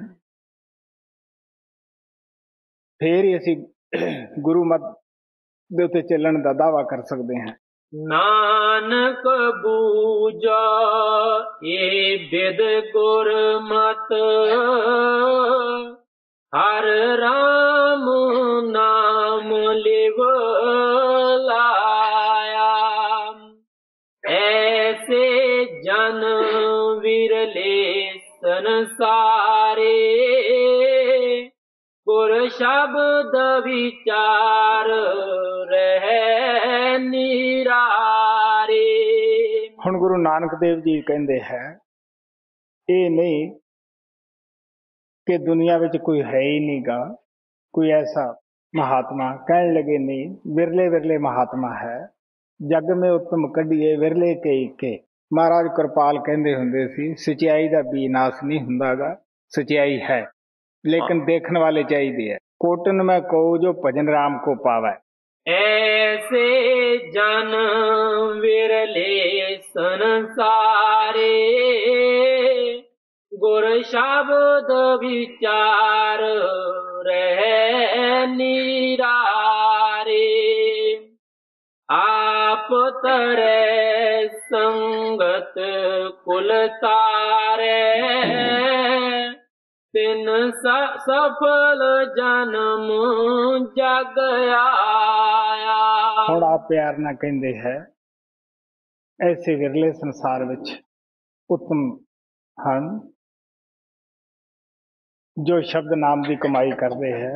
ਫੇਰ ਹੀ ਅਸੀਂ ਗੁਰੂ ਮਤ ਦੇ ਉੱਤੇ ਚੱਲਣ ਦਾ ਦਾਅਵਾ ਕਰ ਸਕਦੇ ਹਾਂ। ਨਾਨਕ ਬੂਝੋ ਏ ਬਿਦ ਗੁਰਮਤ, ਹਰ ਰਾਮ ਨਾਮ ਲਿਵ ਲਾਇਆ। ਐਸੇ ਜਨ ਵਿਰਲੇ ਸੰਸਾਰੇ, ਗੁਰ ਸ਼ਬਦ ਵਿਚਾਰ ਰਹਿ ਨਿਰਾਰੇ। ਹੁਣ ਗੁਰੂ ਨਾਨਕ ਦੇਵ ਜੀ ਕਹਿੰਦੇ ਹੈ, ਇਹ ਨਹੀਂ ਕਿ ਦੁਨੀਆ ਵਿੱਚ ਕੋਈ ਹੈ ਹੀ ਨਹੀਂਗਾ ਕੋਈ ਐਸਾ ਮਹਾਤਮਾ। ਕਹਿਣ ਲੱਗੇ ਨਹੀਂ, ਵਿਰਲੇ ਵਿਰਲੇ ਮਹਾਤਮਾ ਹੈ। ਜਗ ਮੇ ਉਤਮ ਕੱਢੀਏ ਵਿਰਲੇ ਕਈ ਕੇ। ਮਹਾਰਾਜ ਕਿਰਪਾਲ ਕਹਿੰਦੇ ਹੁੰਦੇ ਸੀ, ਸਚਾਈ ਦਾ ਵਿਨਾਸ਼ ਨਹੀਂ ਹੁੰਦਾਗਾ, ਸਚਾਈ ਹੈ, ਲੇਕਿਨ ਦੇਖਣ ਵਾਲੇ ਚਾਹੀਦੇ ਹੈ। ਕੋਟਨ ਮੈਂ ਕਹੂੰ ਜੋ ਭਜਨ ਰਾਮ ਕੋ ਪਾਵੈ। ऐसे जन विरले संसारे, गुर शब्द विचार रह निरारे। आप तरे संगत कुल तारे, तिन सफल जन्म जग आया। ਹੁਣ ਆਪ ਪਿਆਰ ਨਾਲ ਕਹਿੰਦੇ ਹੈ, ਐਸੇ ਵਿਰਲੇ ਸੰਸਾਰ ਵਿੱਚ ਉੱਤਮ ਹਨ ਜੋ ਸ਼ਬਦ ਨਾਮ ਦੀ ਕਮਾਈ ਕਰਦੇ ਹੈ,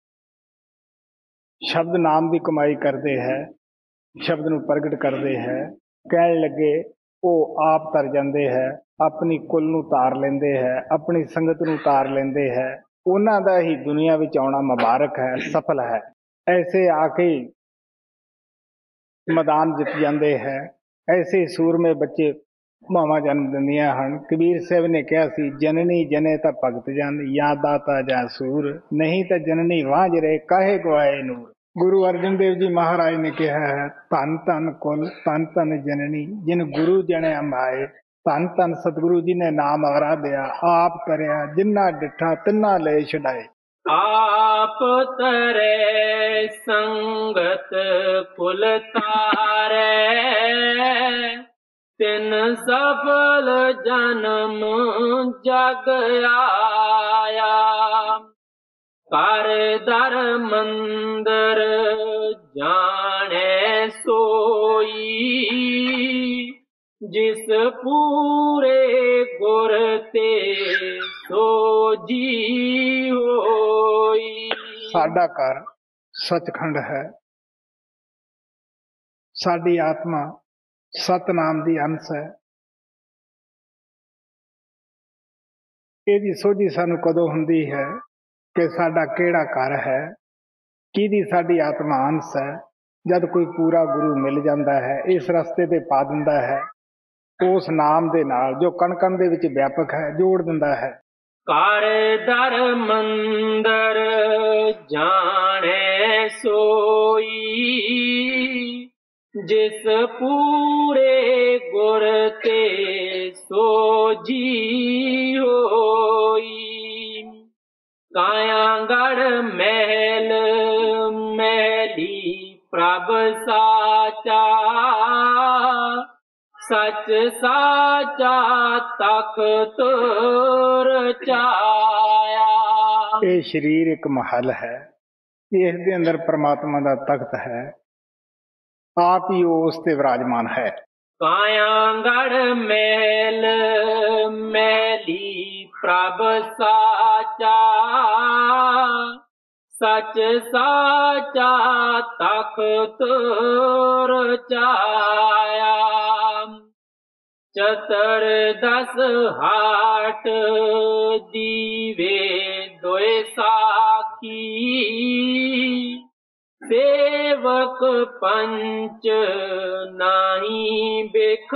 ਸ਼ਬਦ ਨਾਮ ਦੀ ਕਮਾਈ ਕਰਦੇ ਹੈ, ਸ਼ਬਦ ਨੂੰ ਪ੍ਰਗਟ ਕਰਦੇ ਹੈ। ਕਹਿਣ ਲੱਗੇ ਉਹ ਆਪ ਤਰ ਜਾਂਦੇ ਹੈ, ਆਪਣੀ ਕੁੱਲ ਨੂੰ ਤਾਰ ਲੈਂਦੇ ਹੈ, ਆਪਣੀ ਸੰਗਤ ਨੂੰ ਤਾਰ ਲੈਂਦੇ ਹੈ। ਉਹਨਾਂ ਦਾ ਹੀ ਦੁਨੀਆ ਵਿੱਚ ਆਉਣਾ ਮੁਬਾਰਕ ਹੈ, ਸਫਲ ਹੈ। ਐਸੇ ਆ ਕੇ ਮੈਦਾਨ ਜਿੱਤ ਜਾਂਦੇ ਹੈ। ਐਸੇ ਸੂਰਮੇ ਬੱਚੇ ਮਾਵਾਂ ਜਨਮ ਦਿੰਦੀਆਂ ਹਨ। ਕਬੀਰ ਸਾਹਿਬ ਨੇ ਕਿਹਾ ਸੀ, ਜਨਨੀ ਜਨੇ ਤਾਂ ਭਗਤ ਜਨ, ਜਾਂ ਦਾਤਾ ਜਾਂ ਸੂਰ, ਨਹੀਂ ਤਾਂ ਜਨਨੀ ਵਾਂਝ ਰਹੇ ਕਾਹੇ ਗਵਾਏ ਨੂਰ। ਗੁਰੂ ਅਰਜਨ ਦੇਵ ਜੀ ਮਹਾਰਾਜ ਨੇ ਕਿਹਾ ਹੈ, ਧੰਨ ਧੰਨ ਕੁਲ ਧੰਨ ਧੰਨ ਜਨਨੀ, ਜਿਨ ਗੁਰੂ ਜਣਿਆ ਮਾਏ। ਧੰਨ ਧੰਨ ਸਤਿਗੁਰੂ ਜੀ ਨੇ ਨਾਮ ਆਰਾਧਿਆ, ਆਪ ਕਰਿਆ ਜਿੰਨਾ ਡਿਠਾ ਤਿੰਨਾ ਲੈ ਛਡਾਏ। आप तरे संगत कुल तारे, तिन सफल जन्म जग आया। कर दर मंदर जाने सोई, जिस पूरे गुर ते सोजी होई। ਸਾਡਾ ਘਰ ਸੱਚਖੰਡ ਹੈ। ਸਾਡੀ ਆਤਮਾ ਸਤਨਾਮ ਦੀ ਅੰਸ਼ ਹੈ। ਇਹਦੀ ਸੋਝੀ ਸਾਨੂੰ ਕਦੋਂ ਹੁੰਦੀ ਹੈ ਕਿ ਸਾਡਾ ਕਿਹੜਾ ਘਰ ਹੈ, ਕਿਹਦੀ ਸਾਡੀ ਆਤਮਾ ਅੰਸ਼ ਹੈ? ਜਦ ਕੋਈ ਪੂਰਾ ਗੁਰੂ ਮਿਲ ਜਾਂਦਾ ਹੈ, ਇਸ ਰਸਤੇ ਤੇ ਪਾ ਦਿੰਦਾ ਹੈ, ਉਸ ਨਾਮ ਦੇ ਨਾਲ ਜੋ ਕਣ ਕਣ ਦੇ ਵਿੱਚ ਵਿਆਪਕ ਹੈ ਜੋੜ ਦਿੰਦਾ ਹੈ। ਘਰ ਦਰ ਮੰਦਰ ਜਾਣੈ ਸੋਈ, ਜਿਸ ਪੂਰੇ ਗੁਰ ਤੇ ਸੋਜੀ ਹੋਈ। ਕਾਇਆਗੜ੍ਹ ਮਹਿਲ ਮਹਿਲੀ ਪ੍ਰਭ ਸਾਚਾ, ਸੱਚ ਸਾਚਾ ਤਖਤ ਰਚਾਇਆ। ਇਹ ਸਰੀਰ ਇੱਕ ਮਹਲ ਹੈ, ਇਸ ਦੇ ਅੰਦਰ ਪ੍ਰਮਾਤਮਾ ਦਾ ਤਖਤ ਹੈ, ਆਪ ਹੀ ਉਹ ਉਸ ਤੇ ਵਿਰਾਜਮਾਨ ਹੈ। ਕਾਇਆਗੜ੍ਹ ਮਹਿਲ ਮਹਿਲੀ ਪ੍ਰਭ ਸਾਚਾ, ਸੱਚ ਸਾਚਾ ਤਖਤ ਰਚਾਇਆ। ਚਤਰ ਦਸ ਹਾਟ ਦੀਵੇ ਦੋਇ ਸਾਖੀ, ਸੇਵਕ ਪੰਚ ਨਾਹੀ ਬਿਖ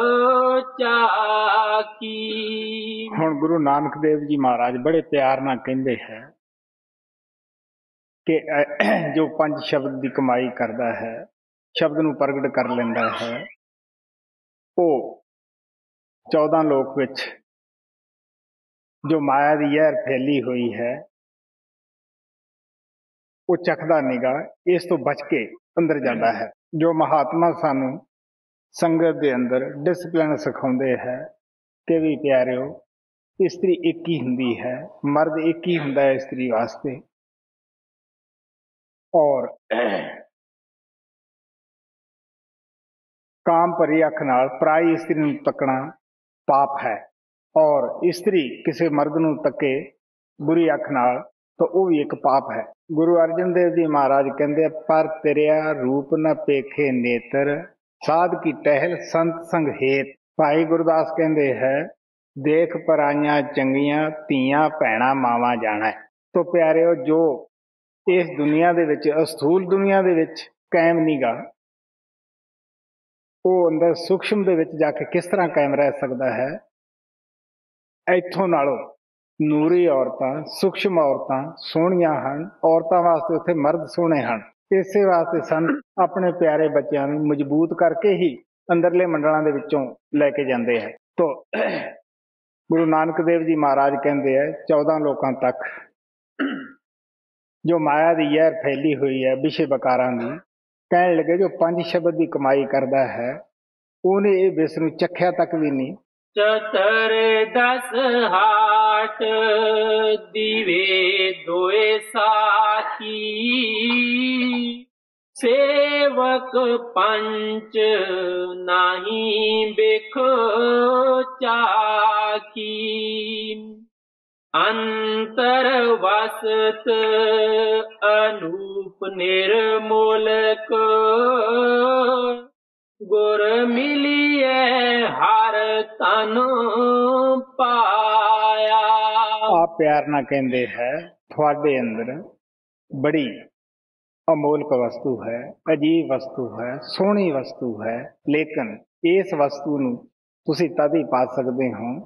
ਚਾਕੀ। ਹੁਣ ਗੁਰੂ ਨਾਨਕ ਦੇਵ ਜੀ ਮਹਾਰਾਜ ਬੜੇ ਪਿਆਰ ਨਾਲ ਕਹਿੰਦੇ ਹੈ ਕਿ ਜੋ ਪੰਜ ਸ਼ਬਦ ਦੀ ਕਮਾਈ ਕਰਦਾ ਹੈ, ਸ਼ਬਦ ਨੂੰ ਪ੍ਰਗਟ ਕਰ ਲੈਂਦਾ ਹੈ, ਉਹ 14 ਲੋਕ ਵਿੱਚ ਜੋ ਮਾਇਆ ਦੀ ਜ਼ਹਿਰ ਫੈਲੀ ਹੋਈ ਹੈ ਉਹ ਚੱਖਦਾ ਨਿਗਾ, ਇਸ ਤੋਂ ਬਚ ਕੇ ਅੰਦਰ ਜਾਂਦਾ ਹੈ। ਜੋ ਮਹਾਤਮਾ ਸਾਨੂੰ ਸੰਗਤ ਦੇ ਅੰਦਰ ਡਿਸਪਲਿਨ ਸਿਖਾਉਂਦੇ ਹੈ ਕਿ ਵੀ ਪਿਆਰਿਓ, ਇਸਤਰੀ ਇੱਕ ਹੀ ਹੁੰਦੀ ਹੈ, ਮਰਦ ਇੱਕ ਹੀ ਹੁੰਦਾ ਹੈ ਇਸਤਰੀ ਵਾਸਤੇ, ਔਰ ਕਾਮ ਭਰੀ ਅੱਖ ਨਾਲ ਪਰਾਈ ਇਸਤਰੀ ਨੂੰ ਤੱਕਣਾ ਪਾਪ ਹੈ, ਔਰ ਇਸਤਰੀ ਕਿਸੇ ਮਰਦ ਨੂੰ ਤੱਕੇ ਬੁਰੀ ਅੱਖ ਨਾਲ ਤਾਂ ਉਹ ਵੀ ਇੱਕ ਪਾਪ ਹੈ। ਗੁਰੂ ਅਰਜਨ ਦੇਵ ਜੀ ਮਹਾਰਾਜ ਕਹਿੰਦੇ, ਪਰ ਤੇਰਿਆ ਰੂਪ ਨ ਪੇਖੇ ਨੇਤਰ, ਸਾਧ ਕੀ ਟਹਿਲ ਸੰਤ ਸੰਗ ਹੇਤ। ਭਾਈ ਗੁਰਦਾਸ ਕਹਿੰਦੇ ਹੈ, ਦੇਖ ਪਰਾਈਆਂ ਚੰਗੀਆਂ ਧੀਆਂ ਭੈਣਾਂ ਮਾਵਾਂ ਜਾਣਾ। ਤੋ ਪਿਆਰਿਓ, ਜੋ ਇਸ ਦੁਨੀਆ ਦੇ ਵਿੱਚ ਅਸਥੂਲ ਦੁਨੀਆ ਦੇ ਵਿੱਚ ਕਾਇਮ ਨੀਗਾ, ਉਹ ਅੰਦਰ ਸੂਖਸ਼ਮ ਦੇ ਵਿੱਚ ਜਾ ਕੇ ਕਿਸ ਤਰ੍ਹਾਂ ਕਾਇਮ ਰਹਿ ਸਕਦਾ ਹੈ। ਇੱਥੋਂ ਨਾਲੋਂ ਨੂਰੀ ਔਰਤਾਂ, ਸੂਖਸ਼ਮ ਔਰਤਾਂ ਸੋਹਣੀਆਂ ਹਨ, ਔਰਤਾਂ ਵਾਸਤੇ ਉੱਥੇ ਮਰਦ ਸੋਹਣੇ ਹਨ। ਇਸੇ ਵਾਸਤੇ ਸੰਤ ਆਪਣੇ ਪਿਆਰੇ ਬੱਚਿਆਂ ਨੂੰ ਮਜ਼ਬੂਤ ਕਰਕੇ ਹੀ ਅੰਦਰਲੇ ਮੰਡਲਾਂ ਦੇ ਵਿੱਚੋਂ ਲੈ ਕੇ ਜਾਂਦੇ ਹੈ। ਤੋ ਗੁਰੂ ਨਾਨਕ ਦੇਵ ਜੀ ਮਹਾਰਾਜ ਕਹਿੰਦੇ ਹੈ, 14 ਲੋਕਾਂ ਤੱਕ ਜੋ ਮਾਇਆ ਦੀ ਜ਼ਹਿਰ ਫੈਲੀ ਹੋਈ ਹੈ ਵਿਸ਼ੇ ਵਿਕਾਰਾਂ ਦੀ, ਕਹਿਣ ਲੱਗੇ ਜੋ ਪੰਜ ਸ਼ਬਦ ਦੀ ਕਮਾਈ ਕਰਦਾ ਹੈ ਉਹਨੇ ਇਹ ਵਿਸ ਨੂੰ ਚੱਖਿਆ ਤੱਕ ਵੀ ਨਹੀਂ। ਚਤਰ ਦਸ ਹਾਟ ਦੀਵੇ ਦੋਇ ਸਾਖੀ, ਸੇਵਕ ਪੰਚ ਨਾਹੀ ਬਿਖ ਚਾਕੀ। ਅੰਤਰ ਵਸਤ ਅਨੂਪ ਨਿਰਮੋਲਕ, ਗੁਰ ਮਿਲੀਐ ਹਰ ਤਨ ਪਾਇਆ। ਆਪ ਪਿਆਰ ਨਾਲ ਕਹਿੰਦੇ ਹੈ, ਤੁਹਾਡੇ ਅੰਦਰ ਬੜੀ ਅਮੋਲਕ ਵਸਤੂ ਹੈ, ਅਜੀਬ ਵਸਤੂ ਹੈ, ਸੋਹਣੀ ਵਸਤੂ ਹੈ, ਲੇਕਿਨ ਇਸ ਵਸਤੂ ਨੂੰ ਤੁਸੀਂ ਤਦ ਹੀ ਪਾ ਸਕਦੇ ਹੋ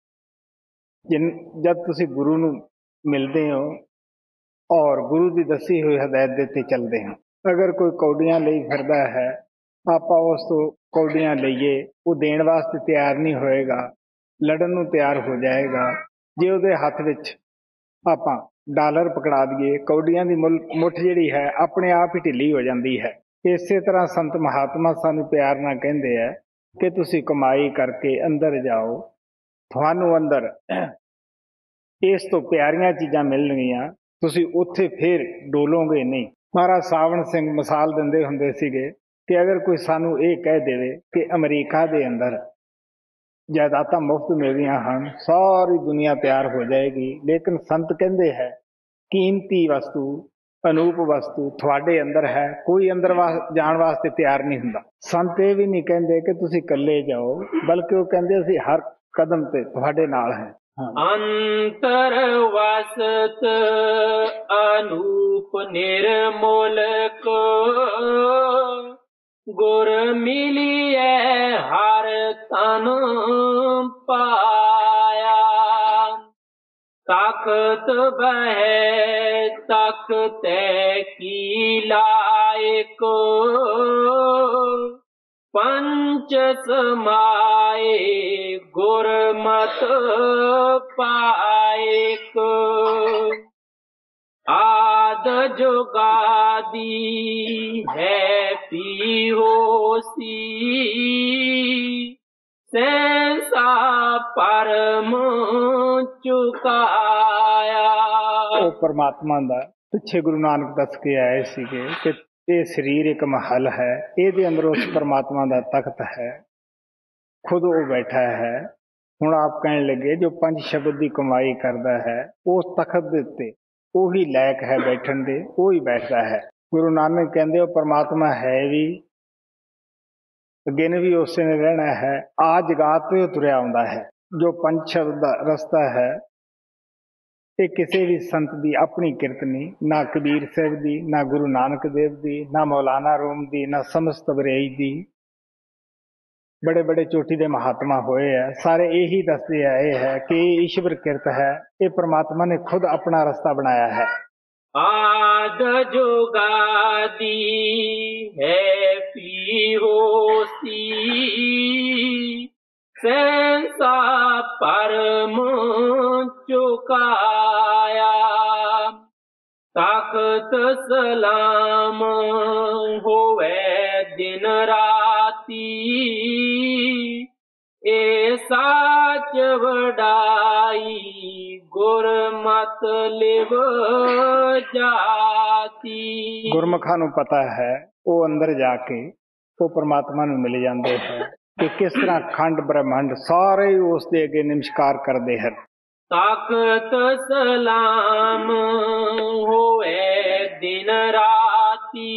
ਜਦ ਤੁਸੀਂ ਗੁਰੂ ਨੂੰ ਮਿਲਦੇ ਹੋ ਔਰ ਗੁਰੂ ਦੀ ਦੱਸੀ ਹੋਈ ਹਦਾਇਤ ਦੇ ਉੱਤੇ ਚੱਲਦੇ ਹੋ। ਅਗਰ ਕੋਈ ਕੌਡੀਆਂ ਲਈ ਫਿਰਦਾ ਹੈ, ਆਪਾਂ ਉਸ ਤੋਂ ਕੌਡੀਆਂ ਲਈਏ, ਉਹ ਦੇਣ ਵਾਸਤੇ ਤਿਆਰ ਨਹੀਂ ਹੋਏਗਾ, ਲੜਨ ਨੂੰ ਤਿਆਰ ਹੋ ਜਾਏਗਾ। ਜੇ ਉਹਦੇ ਹੱਥ ਵਿੱਚ ਆਪਾਂ ਡਾਲਰ ਪਕੜਾ ਦਈਏ, ਕੌਡੀਆਂ ਦੀ ਮੁੱਠ ਜਿਹੜੀ ਹੈ ਆਪਣੇ ਆਪ ਹੀ ਢਿੱਲੀ ਹੋ ਜਾਂਦੀ ਹੈ। ਇਸੇ ਤਰ੍ਹਾਂ ਸੰਤ ਮਹਾਤਮਾ ਸਾਨੂੰ ਪਿਆਰ ਨਾਲ ਕਹਿੰਦੇ ਹੈ ਕਿ ਤੁਸੀਂ ਕਮਾਈ ਕਰਕੇ ਅੰਦਰ ਜਾਓ, ਤੁਹਾਨੂੰ ਅੰਦਰ ਇਸ ਤੋਂ ਪਿਆਰੀਆਂ ਚੀਜ਼ਾਂ ਮਿਲਣਗੀਆਂ, ਤੁਸੀਂ ਉੱਥੇ ਫਿਰ ਡੋਲੋਗੇ ਨਹੀਂ। ਮਹਾਰਾਜ ਸਾਵਣ ਸਿੰਘ ਮਿਸਾਲ ਦਿੰਦੇ ਹੁੰਦੇ ਸੀਗੇ ਕਿ ਅਗਰ ਕੋਈ ਸਾਨੂੰ ਇਹ ਕਹਿ ਦੇਵੇ ਕਿ ਅਮਰੀਕਾ ਦੇ ਅੰਦਰ ਜਾਇਦਾਦਾਂ ਮੁਫਤ ਮਿਲਦੀਆਂ ਹਨ, ਸਾਰੀ ਦੁਨੀਆ ਤਿਆਰ ਹੋ ਜਾਏਗੀ, ਲੇਕਿਨ ਸੰਤ ਕਹਿੰਦੇ ਹੈ ਕੀਮਤੀ ਵਸਤੂ, ਅਨੂਪ ਵਸਤੂ ਤੁਹਾਡੇ ਅੰਦਰ ਹੈ, ਕੋਈ ਅੰਦਰ ਜਾਣ ਵਾਸਤੇ ਤਿਆਰ ਨਹੀਂ ਹੁੰਦਾ। ਸੰਤ ਇਹ ਵੀ ਨਹੀਂ ਕਹਿੰਦੇ ਕਿ ਤੁਸੀਂ ਇਕੱਲੇ ਜਾਓ, ਬਲਕਿ ਉਹ ਕਹਿੰਦੇ ਅਸੀਂ ਹਰ ਕਦਮ ਤੇ ਤੁਹਾਡੇ ਨਾਲ ਹੈ। ਅੰਤਰ ਵਸਤ ਅਨੂਪ ਨਿਰਮੋਲਕ, ਗੁਰ ਮਿਲੀਐ ਹਰ तन पाया। तख्त बह तख्ते की लायक, पंच समाए गुरमत पायक। आद जुगादी है पी होसी, सहसा परम चुकाया। ਉਹ ਪਰਮਾਤਮਾ ਦਾ ਪਿੱਛੇ ਗੁਰੂ ਨਾਨਕ ਦੱਸ ਕੇ ਆਏ ਸੀਗੇ ਕਿ ਇਹ ਸਰੀਰ ਇੱਕ ਮਹਲ ਹੈ, ਇਹਦੇ ਅੰਦਰ ਉਸ ਪਰਮਾਤਮਾ ਦਾ ਤਖਤ ਹੈ, ਖੁਦ ਉਹ ਬੈਠਾ ਹੈ। ਹੁਣ ਆਪ ਕਹਿਣ ਲੱਗੇ ਜੋ ਪੰਜ ਸ਼ਬਦ ਦੀ ਕਮਾਈ ਕਰਦਾ ਹੈ ਉਸ ਤਖਤ ਦੇ ਉੱਤੇ ਉਹੀ ਲਾਇਕ ਹੈ ਬੈਠਣ ਦੇ, ਉਹ ਹੀ ਬੈਠਦਾ ਹੈ। ਗੁਰੂ ਨਾਨਕ ਕਹਿੰਦੇ ਉਹ ਪਰਮਾਤਮਾ ਹੈ ਵੀ, ਅੱਗੇ ਨੇ ਵੀ ਉਸੇ ਨੇ ਰਹਿਣਾ ਹੈ, ਆ ਜਗਾਤ ਤੋਂ ਤੁਰਿਆ ਆਉਂਦਾ ਹੈ। ਜੋ ਪੰਜ ਸ਼ਬਦ ਦਾ ਰਸਤਾ ਹੈ ਇਹ ਕਿਸੇ ਵੀ ਸੰਤ ਦੀ ਆਪਣੀ ਕਿਰਤ ਨਹੀਂ, ਨਾ ਕਬੀਰ ਸਾਹਿਬ ਦੀ, ਨਾ ਗੁਰੂ ਨਾਨਕ ਦੇਵ ਦੀ, ਨਾ ਮੌਲਾਨਾ ਰੂਮ ਦੀ, ਨਾ ਸਮਸਤ ਬਰੇਈ ਦੀ। ਬੜੇ ਬੜੇ ਚੋਟੀ ਦੇ ਮਹਾਤਮਾ ਹੋਏ ਹੈ, ਸਾਰੇ ਇਹੀ ਦੱਸਦੇ ਆਏ ਹੈ ਕਿ ਇਹ ਈਸ਼ਵਰ ਕਿਰਤ ਹੈ, ਇਹ ਪਰਮਾਤਮਾ ਨੇ ਖੁਦ ਆਪਣਾ ਰਸਤਾ ਬਣਾਇਆ ਹੈ। आद जुगादी है पी होसी, सहसा परम चुकाया। तख्त सलाम होवे दिन राती, ए साच वडाई गुरमत लिव जाती। ਗੁਰਮੁਖਾਂ ਨੂੰ ਪਤਾ ਹੈ, ਉਹ ਅੰਦਰ ਜਾ ਕੇ ਉਹ ਪਰਮਾਤਮਾ ਨੂੰ ਮਿਲ ਜਾਂਦੇ ਹੈ ਕਿ ਕਿਸ ਤਰ੍ਹਾਂ ਖੰਡ ਬ੍ਰਹਮੰਡ ਸਾਰੇ ਹੀ ਉਸ ਦੇ ਅੱਗੇ ਨਮਸਕਾਰ ਕਰਦੇ ਹਨ। तख्त सलाम होए दिन राती,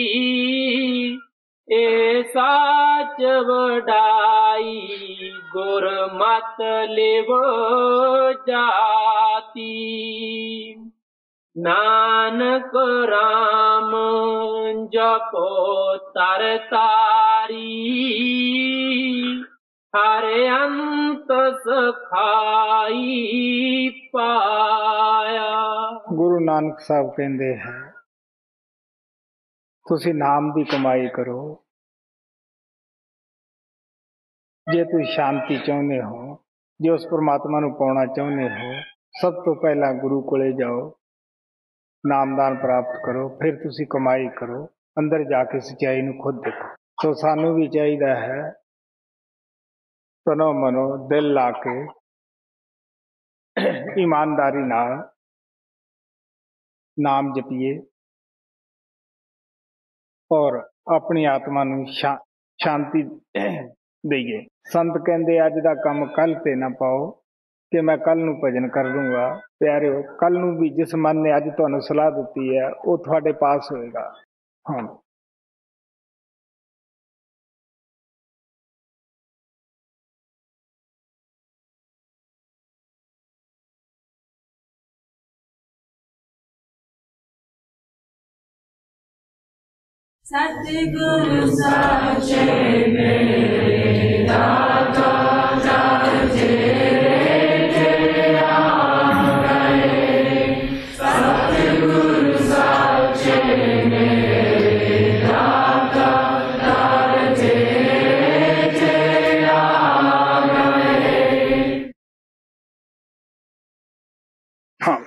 ए साच वडाई गुरमत लिव जाती। नानक राम जपो तर तारी, हर अंत सखाई पाया। ਗੁਰੂ ਨਾਨਕ ਸਾਹਿਬ ਕਹਿੰਦੇ ਹੈ ਤੁਸੀਂ ਨਾਮ ਦੀ ਕਮਾਈ ਕਰੋ, ਜੇ ਤੁਸੀਂ ਸ਼ਾਂਤੀ ਚਾਹੁੰਦੇ ਹੋ, ਜੇ ਉਸ ਪਰਮਾਤਮਾ ਨੂੰ ਪਾਉਣਾ ਚਾਹੁੰਦੇ ਹੋ, ਸਭ ਤੋਂ ਪਹਿਲਾਂ ਗੁਰੂ ਕੋਲੇ ਜਾਓ, ਨਾਮਦਾਨ ਪ੍ਰਾਪਤ ਕਰੋ, ਫਿਰ ਤੁਸੀਂ ਕਮਾਈ ਕਰੋ, ਅੰਦਰ ਜਾ ਕੇ ਸੱਚਾਈ ਨੂੰ ਖੁਦ ਦੇਖੋ। ਸੋ ਸਾਨੂੰ ਵੀ ਚਾਹੀਦਾ ਹੈ ਤਨੋ ਮਨੋ ਦਿਲ ਲਾ ਕੇ ਈਮਾਨਦਾਰੀ ਨਾਲ ਨਾਮ ਜਪੀਏ ਔਰ ਆਪਣੀ ਆਤਮਾ ਨੂੰ ਸ਼ਾਂਤੀ ਦਈਏ। ਸੰਤ ਕਹਿੰਦੇ ਅੱਜ ਦਾ ਕੰਮ ਕੱਲ ਤੇ ਨਾ ਪਾਓ ਕਿ ਮੈਂ ਕੱਲ ਨੂੰ ਭਜਨ ਕਰ ਲੂੰਗਾ। ਪਿਆਰਿਓ, ਕੱਲ ਨੂੰ ਵੀ ਜਿਸ ਮਨ ਨੇ ਅੱਜ ਤੁਹਾਨੂੰ ਸਲਾਹ ਦਿੱਤੀ ਹੈ ਉਹ ਤੁਹਾਡੇ ਪਾਸ ਹੋਏਗਾ। ਹਾਂ, सतगुरु साचे मेरे दाता दाते तेरा गए। सतगुरु साचे मेरे दाता दाते तेरा गए। हाँ,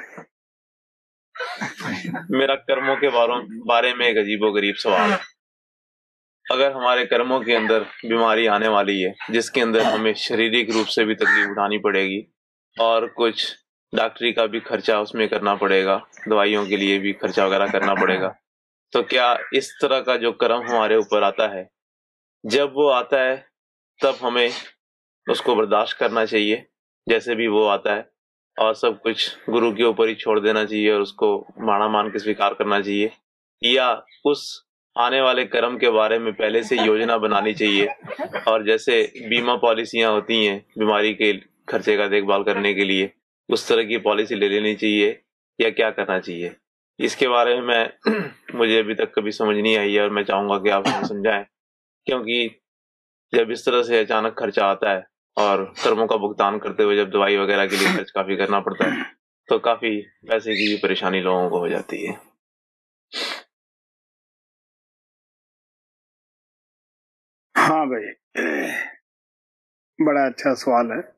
मेरा कर्मों के बारे में एक अजीबोगरीब सवाल है। अगर हमारे कर्मों के अंदर बीमारी आने वाली है जिसके अंदर हमें शारीरिक रूप से भी तकलीफ उठानी पड़ेगी और कुछ डॉक्टरी का भी खर्चा उसमें करना पड़ेगा, दवाइयों के लिए भी खर्चा वगैरह करना पड़ेगा, तो क्या इस तरह का जो कर्म हमारे ऊपर आता है, जब वो आता है तब हमें उसको बर्दाश्त करना चाहिए जैसे भी वो आता है और सब कुछ गुरु के ऊपर ही छोड़ देना चाहिए और उसको माना मान के स्वीकार करना चाहिए, या उस आने वाले कर्म के बारे में पहले से योजना बनानी चाहिए और जैसे बीमा पॉलिसियां होती हैं बीमारी के खर्चे का देखभाल करने के लिए, उस तरह की पॉलिसी ले लेनी चाहिए या क्या करना चाहिए? इसके बारे में मुझे अभी तक कभी समझ नहीं आई है और मैं चाहूंगा कि आप हमें समझाएं, क्योंकि जब इस तरह से अचानक खर्चा आता है और कर्मों का भुगतान करते हुए जब दवाई वगैरह के लिए खर्च काफी करना पड़ता है तो काफी पैसे की भी परेशानी लोगों को हो जाती है। हाँ भाई, बड़ा अच्छा सवाल है।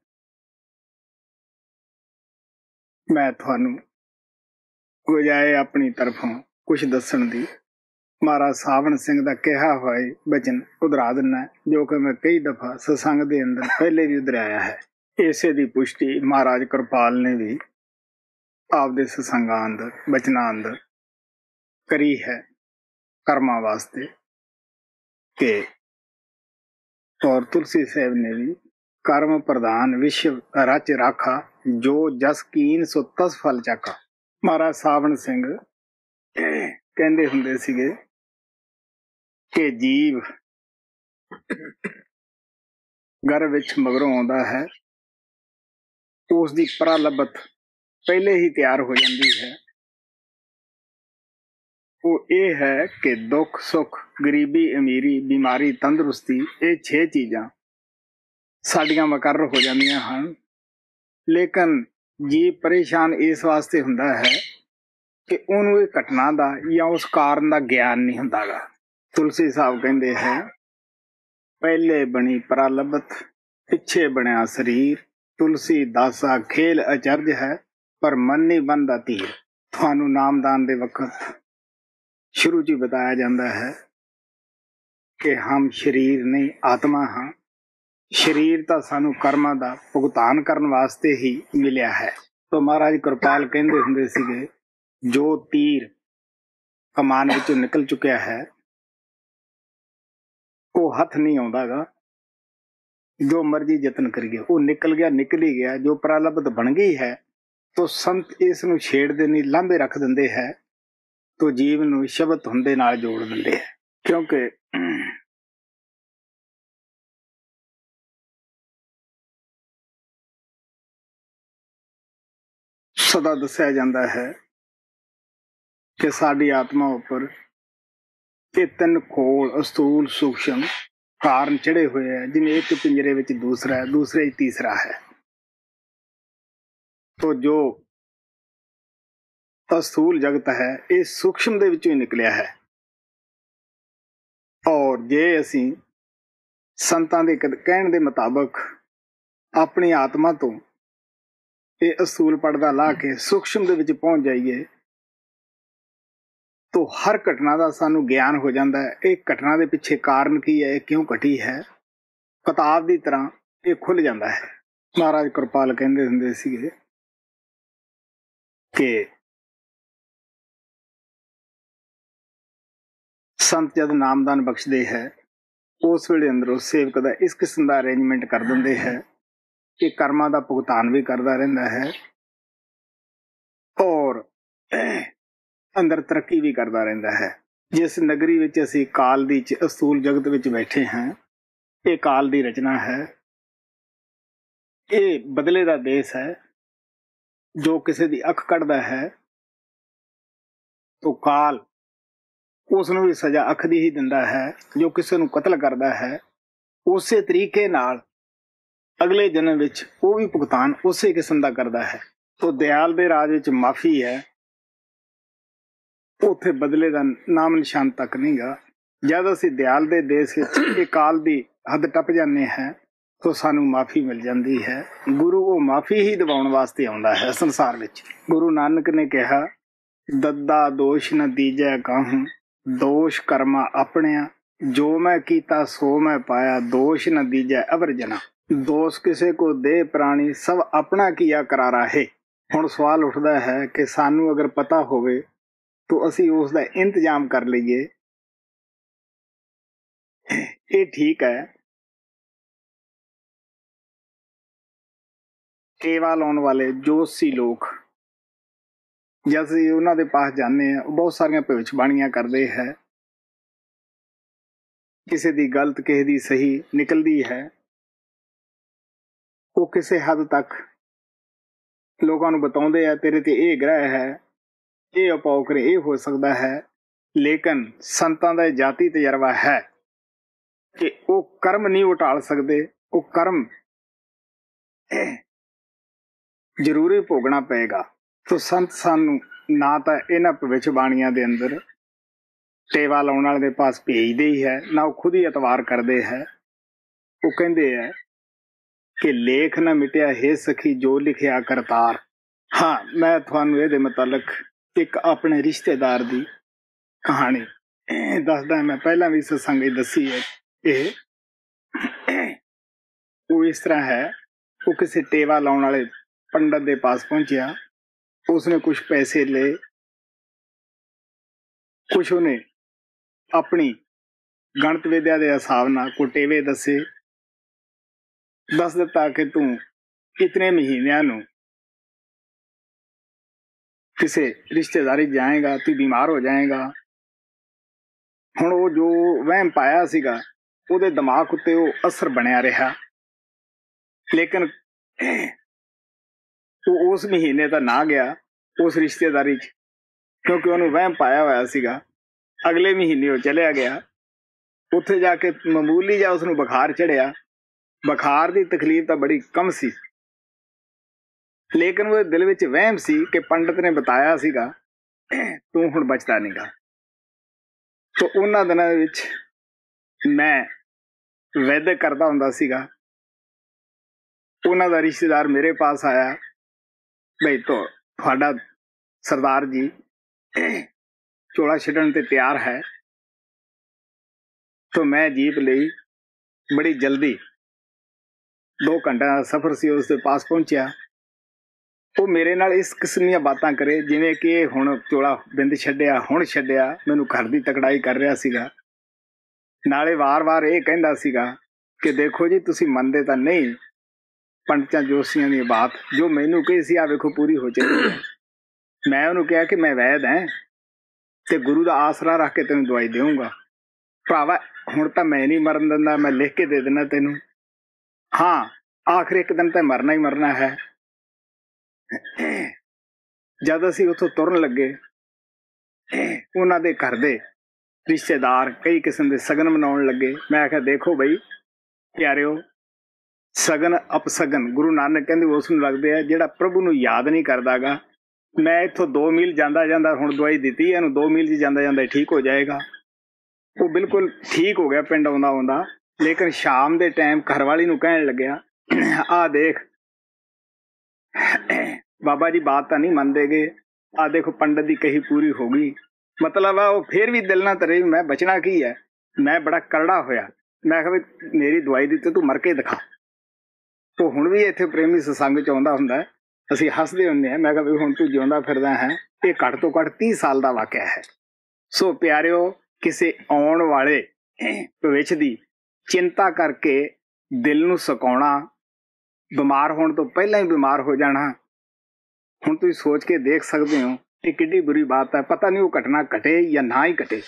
मैं थानू बजाए अपनी तरफों कुछ दसन दी महाराज सावण सिंह का कहा हुआ वचन उधरा दिना, जो कि मैं कई दफा सत्संग के अंदर पहले भी उधराया है। इसे दी पुष्टि महाराज कृपाल ने भी आपदे सत्संगां अंदर वचनां अंदर करी है कर्मा वास्ते के। और तुलसी साहब ने भी कर्म प्रधान विश्व रच राखा, जो जस कीन सो तस फल चाका। महाराज सावण सिंह कहंदे हुंदे सीगे कि जीव घर विच मगरों आउंदा है, उस दी प्रालब्ध पहले ही तैयार हो जाती है। वो ये है कि दुख सुख गरीबी अमीरी बीमारी तंदुरुस्ती ये 6 चीज़ां साडियां मुकर्रर हो जांदियां हन। लेकिन जीव परेशान इस वास्ते हुंदा है कि उन्होंने ये घटना का या उस कारण का ज्ञान नहीं हुंदा गा। तुलसी साहब कहंदे हैं, पहले बनी प्रालब्ध पिछे बनया शरीर, तुलसी दासा खेल अचरज है पर मन नहीं बनदा तीर। थानू नामदान दे वक्त शुरू च बताया जाता है कि हम शरीर नहीं आत्मा हाँ। शरीर तो सानू कर्मां दा भुगतान करन वास्ते ही मिलिया है। तो महाराज कृपाल कहंदे हुंदे सीगे, जो तीर कमान विचों निकल चुकिया है वो हथ नहीं आउंदा गा। जो मर्जी यतन करिए वो निकल ही गया। जो प्रालब्ध बन गई है तो संत इस नूं छेड़दे नहीं, लांभे रख दिंदे है, तो जीव नूं शब्द धुन दे नाल जोड़ दिंदे है। क्योंकि सदा दस्या जाता है कि साडी आत्मा उपर ये 3 खोल अस्थूल सूक्ष्म कारण चढ़े हुए हैं, जिन्हें एक पिंजरे विच दूसरा है, दूसरे तीसरा है। तो जो अस्थूल जगत है ये सूक्ष्म दे विचों ही निकलिया है। और जे असी संतां दे कहण दे मुताबक अपनी आत्मा तो ये अस्थूल पर्दा ला के सूक्ष्म दे विच पहुंच जाइए तो हर घटना का सानू ज्ञान हो जाता है। एक घटना के पिछे कारण की है, क्यों घटी है, किताब की तरह ये खुल जाता है। महाराज कृपाल कहंदे हुंदे सीगे कि संत जद नामदान बख्शदे है उस वेले अंदरों सेवक का इस किस्म का अरेंजमेंट कर देंदे है कि कर्मां दा भुगतान भी करता रहता है और अंदर तरक्की भी करता रहता है। जिस नगरी विच असी काल दी अस्थूल जगत विच बैठे हैं, ये काल दी रचना है, ये बदले दा देश है। जो किसी दी अख कढ़दा है तो काल उसनूं भी सजा अख दी ही दिंदा है। जो किसी नूं कतल करदा है उसे तरीके नाल अगले जन्म विच वो भी भुगतान उसे किस्म दा करदा है। तो दयाल दे राज विच माफी है, उत्थे बदले का नाम निशान तक नहीं गा। जब असी दयाल दे देश विच काल दी हद टप जाने हैं तो सानू माफी मिल जाती है। गुरु वो माफी ही दिवाउण वास्ते आउंदा है संसार विच। गुरु नानक ने कहा, दद्दा दोष न दीजै काहूं, दोष कर्मा अपनिया, जो मैं कीता सो मैं पाया, दोष न दीजै अवर जना। दोष किसे को दे प्राणी, सब अपना किया करारा है। हुण सवाल उठदा है कि सानू अगर पता होवे तो असी उसका इंतजाम कर लीए, ये ठीक है। केवा लाने वाले जोशी लोग जैसे उन्होंने दे पास जाने हैं, बहुत सारिया भविष्यवाणियां करते हैं। किसी दी गलत किसी दी सही निकलती है। वो किसी हद तक लोगों को बताते हैं तेरे ते ये ग्रह है, ये उपाव करे, ये हो सकता है। लेकिन संतां दा जाती तजर्बा है ਕਿ ਉਹ ਕਰਮ ਨਹੀਂ ਉਹ ਟਾਲ ਸਕਦੇ, ਉਹ ਕਰਮ ਜ਼ਰੂਰੀ ਭੋਗਣਾ ਪਏਗਾ। ਤੋ ਸੰਤ ਸਾਨੂੰ ਨਾ ਤਾਂ ਇਹਨਾਂ ਭਵਿੱਖ ਬਾਣੀਆਂ ਦੇ ਅੰਦਰ ਟੇਵਾ ਲਾਉਣ ਵਾਲੇ ਦੇ ਪਾਸ ਭੇਜਦੇ ਹੀ ਹੈ, ਨਾ ਉਹ ਖੁਦ ਹੀ ਇਤਵਾਰ ਕਰਦੇ ਹੈ। ਉਹ ਕਹਿੰਦੇ ਹੈ ਕਿ ਲੇਖ ਨਾ ਮਿਟਿਆ ਹੈ ਸਖੀ ਜੋ ਲਿਖਿਆ ਕਰਤਾਰ। ਹਾਂ, ਮੈਂ ਤੁਹਾਨੂੰ ਇਹਦੇ ਮੁਤਲਕ ਇੱਕ ਆਪਣੇ ਰਿਸ਼ਤੇਦਾਰ ਦੀ ਕਹਾਣੀ ਦੱਸਦਾ। ਮੈਂ ਪਹਿਲਾਂ ਵੀ ਸਤਸੰਗ ਦੱਸੀ ਹੈ। ਇਹ ਉਹ ਇਸ ਤਰ੍ਹਾਂ ਹੈ, ਉਹ ਕਿਸੇ ਟੇਵਾ ਲਾਉਣ ਵਾਲੇ ਪੰਡਤ ਦੇ ਪਾਸ ਪਹੁੰਚਿਆ। ਉਸਨੇ ਕੁਝ ਪੈਸੇ ਲਏ, ਕੁਝ ਉਹਨੇ ਆਪਣੀ ਗਣਿਤ ਵਿਦਿਆ ਦੇ ਹਿਸਾਬ ਨਾਲ ਕੋਈ ਟੇਵੇ ਦੱਸ ਦਿੱਤਾ ਕਿ ਤੂੰ ਇਤਨੇ ਮਹੀਨਿਆਂ ਨੂੰ ਕਿਸੇ ਰਿਸ਼ਤੇਦਾਰੀ ਜਾਏਗਾ, ਤੂੰ ਬਿਮਾਰ ਹੋ ਜਾਏਗਾ। ਹੁਣ ਉਹ ਜੋ ਵਹਿਮ ਪਾਇਆ ਸੀਗਾ ਉਹਦੇ ਦਿਮਾਗ ਉੱਤੇ ਉਹ ਅਸਰ ਬਣਿਆ ਰਿਹਾ, ਲੇਕਿਨ ਉਹ ਉਸ ਮਹੀਨੇ ਤਾਂ ਨਾ ਗਿਆ ਉਸ ਰਿਸ਼ਤੇਦਾਰੀ 'ਚ, ਕਿਉਂਕਿ ਉਹਨੂੰ ਵਹਿਮ ਪਾਇਆ ਹੋਇਆ ਸੀਗਾ। ਅਗਲੇ ਮਹੀਨੇ ਉਹ ਚਲਿਆ ਗਿਆ। ਉੱਥੇ ਜਾ ਕੇ ਮਾਮੂਲੀ ਜਿਹਾ ਉਸਨੂੰ ਬੁਖਾਰ ਚੜਿਆ। ਬੁਖਾਰ ਦੀ ਤਕਲੀਫ ਤਾਂ ਬੜੀ ਕਮ ਸੀ, ਲੇਕਿਨ ਉਹਦੇ ਦਿਲ ਵਿੱਚ ਵਹਿਮ ਸੀ ਕਿ ਪੰਡਤ ਨੇ ਬਤਾਇਆ ਸੀਗਾ ਤੂੰ ਹੁਣ ਬਚਦਾ ਨਹੀਂਗਾ। ਤੋ ਉਹਨਾਂ ਦਿਨਾਂ ਵਿੱਚ ਮੈਂ ਵੈਦਿਕ ਕਰਦਾ ਹੁੰਦਾ ਸੀਗਾ। ਉਹਨਾਂ ਦਾ ਰਿਸ਼ਤੇਦਾਰ ਮੇਰੇ ਪਾਸ ਆਇਆ, ਬਈ ਤੁਹਾਡਾ ਸਰਦਾਰ ਜੀ ਚੋਲਾ ਛੱਡਣ ਤੇ ਤਿਆਰ ਹੈ। ਤੋ ਮੈਂ ਜੀਪ ਲਈ ਬੜੀ ਜਲਦੀ 2 ਘੰਟਿਆਂ ਦਾ ਸਫ਼ਰ ਸੀ, ਉਸ ਦੇ ਪਾਸ ਪਹੁੰਚਿਆ। ਉਹ ਮੇਰੇ ਨਾਲ ਇਸ ਕਿਸਮ ਦੀਆਂ ਬਾਤਾਂ ਕਰੇ ਜਿਵੇਂ ਕਿ ਹੁਣ ਚੋਲਾ ਬਿੰਦ ਛੱਡਿਆ, ਹੁਣ ਛੱਡਿਆ, ਮੈਨੂੰ ਘਰ ਦੀ ਤਕੜਾਈ ਕਰ ਰਿਹਾ ਸੀਗਾ। ਨਾਲੇ ਵਾਰ-ਵਾਰ ਇਹ ਕਹਿੰਦਾ ਸੀਗਾ ਕਿ ਦੇਖੋ ਜੀ ਤੁਸੀਂ ਮੰਨਦੇ ਤਾਂ ਨਹੀਂ ਪੰਡਤਾਂ ਜੋਸ਼ੀਆਂ ਦੀ ਬਾਤ, ਜੋ ਮੈਨੂੰ ਕਹੀ ਸੀ ਆ ਵੇਖੋ ਪੂਰੀ ਹੋ ਚੁੱਕੀ। ਮੈਂ ਉਹਨੂੰ ਕਿਹਾ ਕਿ ਮੈਂ ਵੈਦ ਹੈ ਤੇ ਗੁਰੂ ਦਾ ਆਸਰਾ ਰੱਖ ਕੇ ਤੈਨੂੰ ਦਵਾਈ ਦੇਊਂਗਾ। ਭਰਾਵਾ ਹੁਣ ਤਾਂ ਮੈਂ ਨਹੀਂ ਮਰਨ ਦਿੰਦਾ, ਮੈਂ ਲਿਖ ਕੇ ਦੇ ਦਿੰਦਾ ਤੈਨੂੰ। ਹਾਂ, ਆਖਰ ਇੱਕ ਦਿਨ ਤਾਂ ਮਰਨਾ ਹੀ ਮਰਨਾ ਹੈ। ਜਦ ਅਸੀਂ ਉੱਥੋਂ ਤੁਰਨ ਲੱਗੇ, ਉਹਨਾਂ ਦੇ ਘਰ ਦੇ ਰਿਸ਼ਤੇਦਾਰ ਕਈ ਕਿਸਮ ਦੇ ਸਗਨ ਮਨਾਉਣ ਲੱਗੇ। ਮੈਂ ਆਖਿਆ ਦੇਖੋ ਬਈ ਪਿਆਰਿਓ, ਸਗਨ ਅਪਸਗਨ ਗੁਰੂ ਨਾਨਕ ਕਹਿੰਦੇ ਉਸ ਨੂੰ ਲੱਗਦੇ ਆ ਜਿਹੜਾ ਪ੍ਰਭੂ ਨੂੰ ਯਾਦ ਨਹੀਂ ਕਰਦਾਗਾ। ਮੈਂ ਇੱਥੋਂ 2 ਮੀਲ ਜਾਂਦਾ ਜਾਂਦਾ ਹੁਣ ਦਵਾਈ ਦਿੱਤੀ, ਇਹਨੂੰ 2 ਮੀਲ 'ਚ ਜਾਂਦਾ ਜਾਂਦਾ ਠੀਕ ਹੋ ਜਾਏਗਾ। ਉਹ ਬਿਲਕੁਲ ਠੀਕ ਹੋ ਗਿਆ ਪਿੰਡ ਆਉਂਦਾ ਆਉਂਦਾ, ਲੇਕਿਨ ਸ਼ਾਮ ਦੇ ਟਾਈਮ ਘਰਵਾਲੀ ਨੂੰ ਕਹਿਣ ਲੱਗਿਆ ਆਹ ਦੇਖ ਬਾਬਾ ਜੀ ਬਾਤ ਤਾਂ ਨਹੀਂ ਮੰਨਦੇ ਗੇ, ਆਹ ਦੇਖੋ ਪੰਡਤ ਦੀ ਕਹੀ ਪੂਰੀ ਹੋ ਗਈ। ਮਤਲਬ ਆ ਉਹ ਫੇਰ ਵੀ ਦਿਲ ਨਾ ਤਰੇ ਮੈਂ ਬਚਣਾ ਕੀ ਹੈ। ਮੈਂ ਬੜਾ ਕਰੜਾ ਹੋਇਆ। ਮੈਂ ਕਿਹਾ ਵੀ ਮੇਰੀ ਦਵਾਈ ਦਿੱਤੀ ਤੂੰ ਮਰ ਕੇ ਦਿਖਾ। ਉਹ ਹੁਣ ਵੀ ਇੱਥੇ ਪ੍ਰੇਮੀ ਸਤਸੰਗ 'ਚ ਆਉਂਦਾ ਹੁੰਦਾ, ਅਸੀਂ ਹੱਸਦੇ ਹੁੰਦੇ ਹਾਂ। ਮੈਂ ਕਿਹਾ ਵੀ ਹੁਣ ਤੂੰ ਜਿਉਂਦਾ ਫਿਰਦਾ ਹੈ, ਇਹ ਘੱਟ ਤੋਂ ਘੱਟ 30 ਸਾਲ ਦਾ ਵਾਕਿਆ ਹੈ। ਸੋ ਪਿਆਰਿਓ, ਕਿਸੇ ਆਉਣ ਵਾਲੇ ਭਵਿੱਖ ਦੀ ਚਿੰਤਾ ਕਰਕੇ ਦਿਲ ਨੂੰ ਸਕਾਉਣਾ, ਬਿਮਾਰ ਹੋਣ ਤੋਂ ਪਹਿਲਾਂ ਹੀ ਬਿਮਾਰ ਹੋ ਜਾਣਾ, ਹੁਣ ਤੁਸੀਂ ਸੋਚ ਕੇ ਦੇਖ ਸਕਦੇ ਹੋ ਇਹ ਕਿੱਡੀ ਬੁਰੀ ਬਾਤ ਹੈ। ਪਤਾ ਨਹੀਂ ਉਹ ਘਟਨਾ ਘਟੇ ਜਾਂ ਨਾ ਹੀ ਘਟੇ।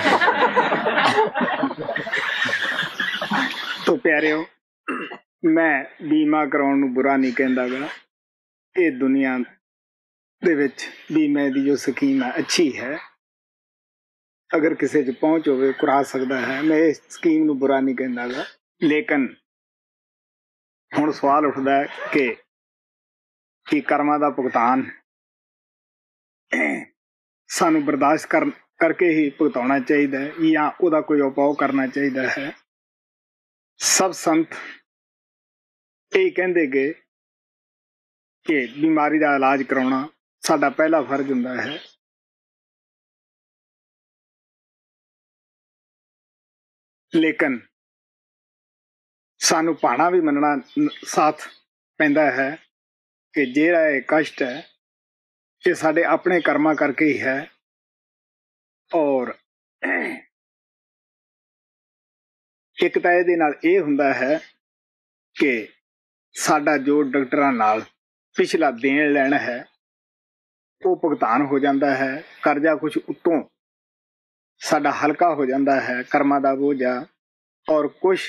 ਤੋ ਪਿਆਰਿਓ, ਮੈਂ ਬੀਮਾ ਕਰਾਉਣ ਨੂੰ ਬੁਰਾ ਨਹੀਂ ਕਹਿੰਦਾ ਗਾ। ਇਹ ਦੁਨੀਆ ਦੇ ਵਿੱਚ ਬੀਮੇ ਦੀ ਜੋ ਸਕੀਮ ਹੈ ਅੱਛੀ ਹੈ। ਅਗਰ ਕਿਸੇ 'ਚ ਪਹੁੰਚ ਹੋਵੇ ਕਰਾ ਸਕਦਾ ਹੈ। ਮੈਂ ਇਸ ਸਕੀਮ ਨੂੰ ਬੁਰਾ ਨਹੀਂ ਕਹਿੰਦਾ ਗਾ, ਲੇਕਿਨ ਹੁਣ ਸਵਾਲ ਉੱਠਦਾ ਹੈ ਕਿ ਕਰਮਾਂ ਦਾ ਭੁਗਤਾਨ ਸਾਨੂੰ ਬਰਦਾਸ਼ਤ ਕਰਕੇ ਹੀ ਭੁਗਤਾਉਣਾ ਚਾਹੀਦਾ ਹੈ ਜਾਂ ਉਹਦਾ ਕੋਈ ਉਪਾਅ ਕਰਨਾ ਚਾਹੀਦਾ ਹੈ। ਸਭ ਸੰਤ ਇਹ ਕਹਿੰਦੇ ਗੇ ਕਿ ਬਿਮਾਰੀ ਦਾ ਇਲਾਜ ਕਰਾਉਣਾ ਸਾਡਾ ਪਹਿਲਾ ਫਰਜ਼ ਹੁੰਦਾ ਹੈ। ਲੇਕਿਨ ਸਾਨੂੰ ਭਾਣਾ ਵੀ ਮੰਨਣਾ ਸਾਥ ਪੈਂਦਾ ਹੈ ਕਿ ਜਿਹੜਾ ਇਹ ਕਸ਼ਟ ਹੈ ਇਹ ਸਾਡੇ ਆਪਣੇ ਕਰਮਾਂ ਕਰਕੇ ਹੀ ਹੈ। ਔਰ ਇੱਕ ਤਾਂ ਇਹਦੇ ਨਾਲ ਇਹ ਹੁੰਦਾ ਹੈ ਕਿ ਸਾਡਾ ਜੋ ਡਾਕਟਰਾਂ ਨਾਲ ਪਿਛਲਾ ਦੇਣ ਲੈਣਾ ਹੈ ਉਹ ਭੁਗਤਾਨ ਹੋ ਜਾਂਦਾ ਹੈ। ਕਰਜ਼ਾ ਕੁਛ ਉੱਤੋਂ ਸਾਡਾ ਹਲਕਾ ਹੋ ਜਾਂਦਾ ਹੈ, ਕਰਮਾਂ ਦਾ ਬੋਝਾ। ਔਰ ਕੁਛ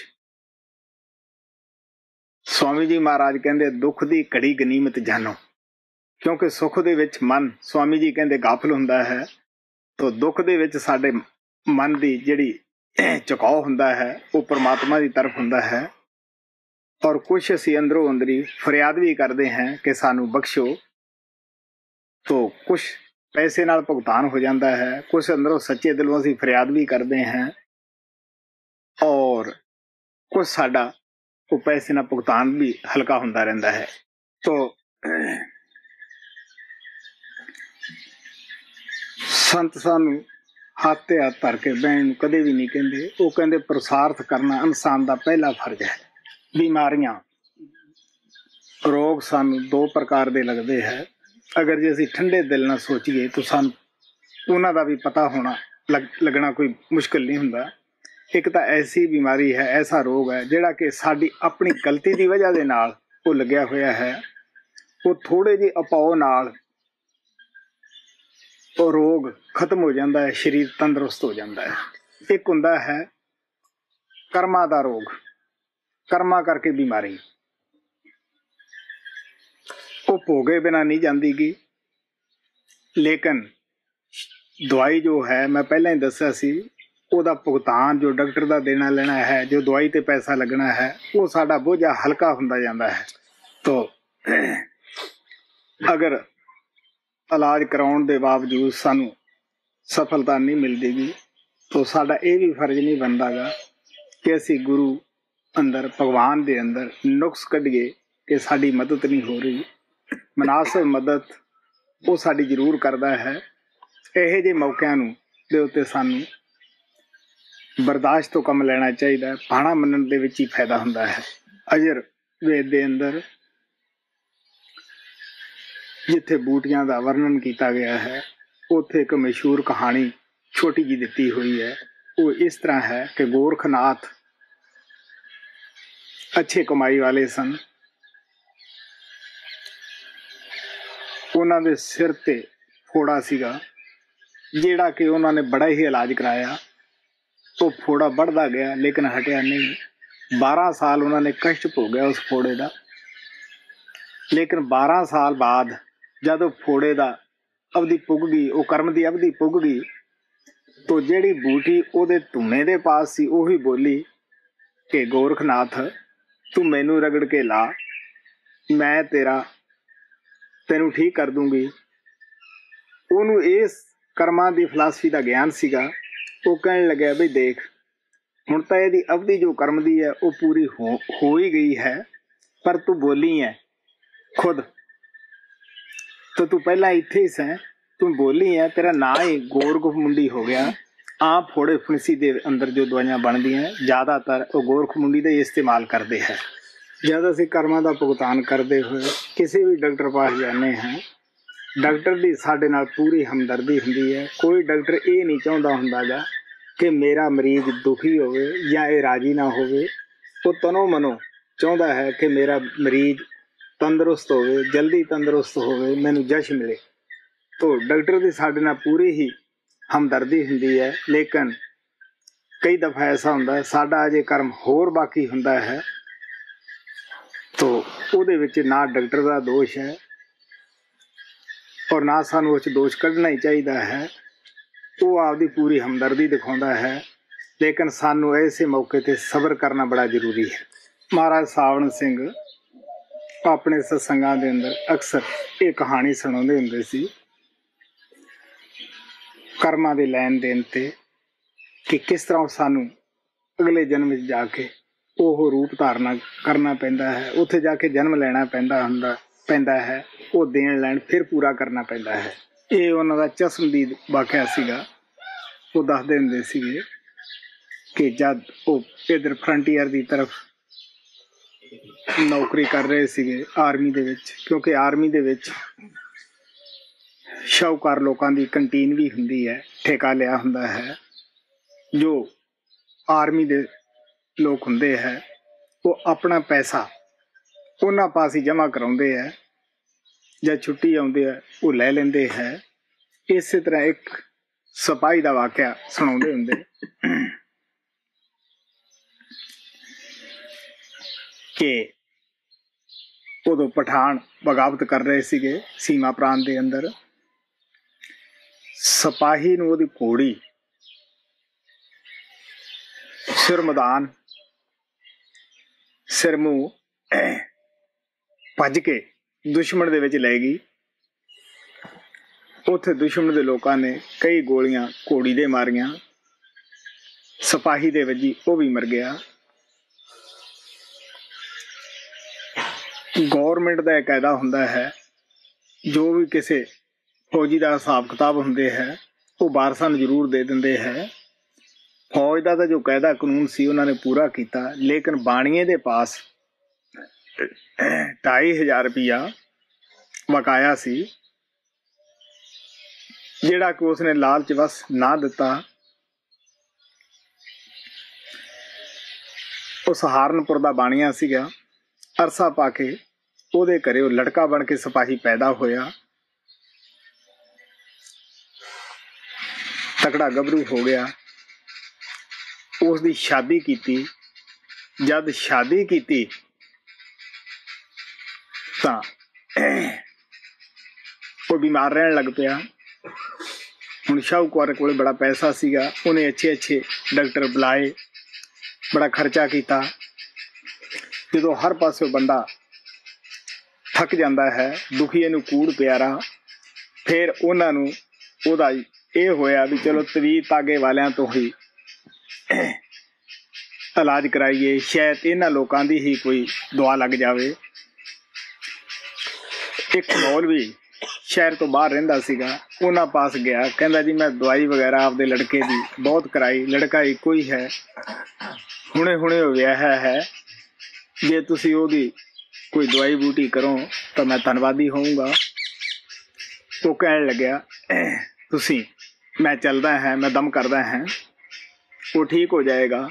ਸਵਾਮੀ ਜੀ ਮਹਾਰਾਜ ਕਹਿੰਦੇ ਦੁੱਖ ਦੀ ਘੜੀ ਗਨੀਮਤ ਜਾਣੋ, ਕਿਉਂਕਿ ਸੁੱਖ ਦੇ ਵਿੱਚ ਮਨ ਸਵਾਮੀ ਜੀ ਕਹਿੰਦੇ ਗਾਫਲ ਹੁੰਦਾ ਹੈ। ਤਾਂ ਦੁੱਖ ਦੇ ਵਿੱਚ ਸਾਡੇ ਮਨ ਦੀ ਜਿਹੜੀ ਝੁਕਾਓ ਹੁੰਦਾ ਹੈ ਉਹ परमात्मा की तरफ ਹੁੰਦਾ है। और कुछ ਅਸੀਂ अंदरों अंदरी फरियाद भी करते हैं कि सानू बख्शो, तो कुछ पैसे नाल भुगतान हो जाता है, कुछ अंदरों सच्चे दिलों ਅਸੀਂ फरियाद भी करते हैं और कुछ साडा वो पैसे नाल भुगतान भी हल्का होंदा रहता है। तो संत सानू हाथ ते हाथ धर के बहन नूं कदे भी नहीं कहते, वो कहते पुरुषार्थ करना इंसान का पहला फर्ज है। बीमारियां रोग सानू दो प्रकार दे लगते हैं। अगर जे असीं ठंडे दिल नाल सोचीए तो सानू उन्हां दा भी पता होना लगना कोई मुश्किल नहीं हुंदा। एक तो ऐसी बीमारी है, ऐसा रोग है जिहड़ा कि साडी अपनी गलती की वजह दे नाल वो लग्या होया है। वो थोड़े जे उपाव नाल वो रोग खत्म हो जाता है, शरीर तंदुरुस्त हो जाता है। एक हुंदा है कर्मा दा रोग, कर्मा करके बीमारी वो भोगे बिना नहीं जाती गी, लेकिन दवाई जो है मैं पहले ही दस्या सी ਉਹਦਾ भुगतान जो डॉक्टर का देना लेना है, जो दवाई ते पैसा लगना है, वो साडा बोझा हल्का होंदा जांदा है। तो अगर इलाज कराउण दे बावजूद सानू सफलता नहीं मिलती गी तो साडा ये भी फर्ज नहीं बनता गा कि असी गुरु अंदर भगवान दे अंदर नुक्स कढिए कि साडी मदद नहीं हो रही। मुनासिब मदद वो साडी जरूर करता है। इहे जे मौक़िਆਂ नूं दे उत्ते सानू बर्दाश्त तो कम लेना चाहिए। भाणा मनण दे विच ही फायदा हुंदा है। अजर वेद दे अंदर जिथे बूटियां का वर्णन किया गया है उत्थे एक मशहूर कहानी छोटी जी दिती हुई है। वो इस तरह है कि गोरखनाथ अच्छे कमाई वाले सन। उन्होंने सिर ते फोड़ा सीगा जिहड़ा कि उन्होंने बड़ा ही इलाज कराया, तो फोड़ा बढ़ता गया लेकिन हटिया नहीं। 12 साल उन्होंने कष्ट भोगया उस फोड़े का, लेकिन 12 साल बाद जब फोड़े का अवधि पुग गई, वो कर्म की अवधि पुग गई, तो जिहड़ी बूटी उहदे धूने दे पास सी उही बोली कि गोरखनाथ तू मैनू रगड़ के ला, मैं तेनू ठीक कर दूंगी। उहनू इस कर्मां दी फिलासफी का ज्ञान सीगा। वो कहने लगे बई देख हुण तां इहदी अवधि जो कर्म दी है वो पूरी हो ही गई है, पर तू बोली है खुद, तो तू पहला इत्थे ही सैं, तू बोली है, तेरा ना ही गोरखमुंडी हो गया। आम फोड़े फुंसी के अंदर जो दवाइयां बनती हैं ज़्यादातर वो गोरखमुंडी का ही इस्तेमाल करते हैं। जब असीं कर्मां दा भुगतान करते हुए किसी भी डॉक्टर पास जाने हैं, डॉक्टर की साडे नाल पूरी हमदर्दी हुंदी है। कोई डॉक्टर ये नहीं चाहता हुंदा गा कि मेरा मरीज दुखी होवे या ये राजी ना होवे। वो तनो मनो चाहता है कि मेरा मरीज तंदुरुस्त होवे, जल्दी तंदुरुस्त होवे, मैनू जश मिले। तो डॉक्टर की साडे नाल पूरी ही हमदर्दी हुंदी है। लेकिन कई दफ़ा ऐसा हुंदा है साडा अजे कर्म होर बाकी हुंदा है, तो उहदे विच ना डॉक्टर का दोष है और ना सानू उस दोष कढ़ना ही चाहिए है। वो आपकी पूरी हमदर्दी दिखाता है, लेकिन सानू ऐसे मौके ते सबर करना बड़ा जरूरी है। महाराज सावण सिंह अपने सत्संगां दे अंदर अक्सर ये कहानी सुणाउंदे हुंदे सी कर्मां दे लैन देन ते कि किस तरह सानू अगले जन्म में जाके वो रूप धारना करना पैंदा है, उत्थे जाके जन्म लेना पैंदा है, वो देन लैन फिर पूरा करना पैंदा है। ये उन्हां दा चश्मदीद वाक़या सीगा। वो दसदे हुंदे सीगे कि जब वो इधर फ्रंटियर की तरफ नौकरी कर रहे सीगे आर्मी दे विच, क्योंकि आर्मी दे विच शाहूकार लोगों की कंटीन भी हुंदी है, ठेका लिया हुंदा है। जो आर्मी दे लोग हुंदे है वो अपना पैसा उन्हां पास ही जमा कराउंदे है, जब छुट्टी आउंदी है वो लै लेंदे है। इस तरह एक सिपाही का वाक़या सुणाउंदे हुंदे कि उदों पठान बगावत कर रहे सीगे सीमा प्रांत के अंदर। सिपाही नूं उहदी घोड़ी ਸਿਰ ਮੈਦਾਨ ਸਿਰ ਮੂੰਹ ਭੱਜ ਕੇ ਦੁਸ਼ਮਣ ਦੇ ਵਿੱਚ ਲੈ ਗਈ। ਉੱਥੇ ਦੁਸ਼ਮਣ ਦੇ ਲੋਕਾਂ ਨੇ ਕਈ ਗੋਲੀਆਂ ਘੋੜੀ ਦੇ ਮਾਰੀਆਂ, ਸਿਪਾਹੀ ਦੇ ਵੱਜੀ, ਉਹ ਵੀ ਮਰ ਗਿਆ। ਗੌਰਮੈਂਟ ਦਾ ਇਹ ਕਾਇਦਾ ਹੁੰਦਾ ਹੈ, ਜੋ ਵੀ ਕਿਸੇ ਫੌਜੀ ਦਾ ਹਿਸਾਬ ਕਿਤਾਬ ਹੁੰਦੇ ਹੈ ਉਹ ਵਾਰਸਾਂ ਨੂੰ ਜ਼ਰੂਰ ਦੇ ਦਿੰਦੇ ਹੈ। ਫੌਜ ਦਾ ਤਾਂ ਜੋ ਕਾਇਦਾ ਕਾਨੂੰਨ ਸੀ ਉਹਨਾਂ ਨੇ ਪੂਰਾ ਕੀਤਾ, ਲੇਕਿਨ ਬਾਣੀਏ ਦੇ ਪਾਸ 2500 ਰੁਪਇਆ ਬਕਾਇਆ ਸੀ, ਜਿਹੜਾ ਕਿ ਉਸਨੇ ਲਾਲਚ ਵਸ ਨਾ ਦਿੱਤਾ। ਉਹ ਸਹਾਰਨਪੁਰ ਦਾ ਬਾਣੀਆ ਸੀਗਾ। ਅਰਸਾ ਪਾ ਕੇ ਉਹਦੇ ਘਰੇ ਉਹ ਲੜਕਾ ਬਣ ਕੇ ਸਿਪਾਹੀ ਪੈਦਾ ਹੋਇਆ। ਤਕੜਾ ਗੱਭਰੂ ਹੋ ਗਿਆ। ਉਸ ਦੀ ਸ਼ਾਦੀ ਕੀਤੀ। ਜਦ ਸ਼ਾਦੀ ਕੀਤੀ ਤਾਂ ਉਹ ਬਿਮਾਰ ਰਹਿਣ ਲੱਗ ਪਿਆ। ਹੁਣ ਸ਼ਾਹੂਕਾਰ ਕੋਲ ਬੜਾ ਪੈਸਾ ਸੀਗਾ, ਉਹਨੇ ਅੱਛੇ ਡਾਕਟਰ ਬੁਲਾਏ, ਬੜਾ ਖਰਚਾ ਕੀਤਾ। ਜਦੋਂ ਹਰ ਪਾਸੇ ਬੰਦਾ ਥੱਕ ਜਾਂਦਾ ਹੈ, ਦੁਖੀਏ ਨੂੰ ਕੂੜ ਪਿਆਰਾ, ਫਿਰ ਉਹਨਾਂ ਨੂੰ ਉਹਦਾ ਇਹ ਹੋਇਆ ਵੀ ਚਲੋ ਤਵੀਤ ਤਾਗੇ ਵਾਲਿਆਂ ਤੋਂ ਹੀ ਇਲਾਜ ਕਰਾਈਏ, ਸ਼ਾਇਦ ਇਹਨਾਂ ਲੋਕਾਂ ਦੀ ਹੀ ਕੋਈ ਦੁਆ ਲੱਗ ਜਾਵੇ। ਇੱਕ ਮੌਲਵੀ ਸ਼ਹਿਰ ਤੋਂ ਬਾਹਰ ਰਹਿੰਦਾ ਸੀਗਾ, ਉਹਨਾਂ ਪਾਸ ਗਿਆ। ਕਹਿੰਦਾ ਜੀ ਮੈਂ ਦਵਾਈ ਵਗੈਰਾ ਆਪਦੇ ਲੜਕੇ ਦੀ ਬਹੁਤ ਕਰਾਈ, ਲੜਕਾ ਇੱਕੋ ਹੀ ਹੈ, ਹੁਣੇ ਉਹ ਵਿਆਹਿਆ ਹੈ, ਜੇ ਤੁਸੀਂ ਉਹਦੀ ਕੋਈ ਦਵਾਈ ਬੂਟੀ ਕਰੋ ਤਾਂ ਮੈਂ ਧੰਨਵਾਦੀ ਹੋਊਂਗਾ। ਉਹ ਕਹਿਣ ਲੱਗਿਆ ਤੁਸੀਂ, ਮੈਂ ਚੱਲਦਾ ਹੈ, ਮੈਂ ਦਮ ਕਰਦਾ ਹੈ, ਉਹ ਠੀਕ ਹੋ ਜਾਏਗਾ।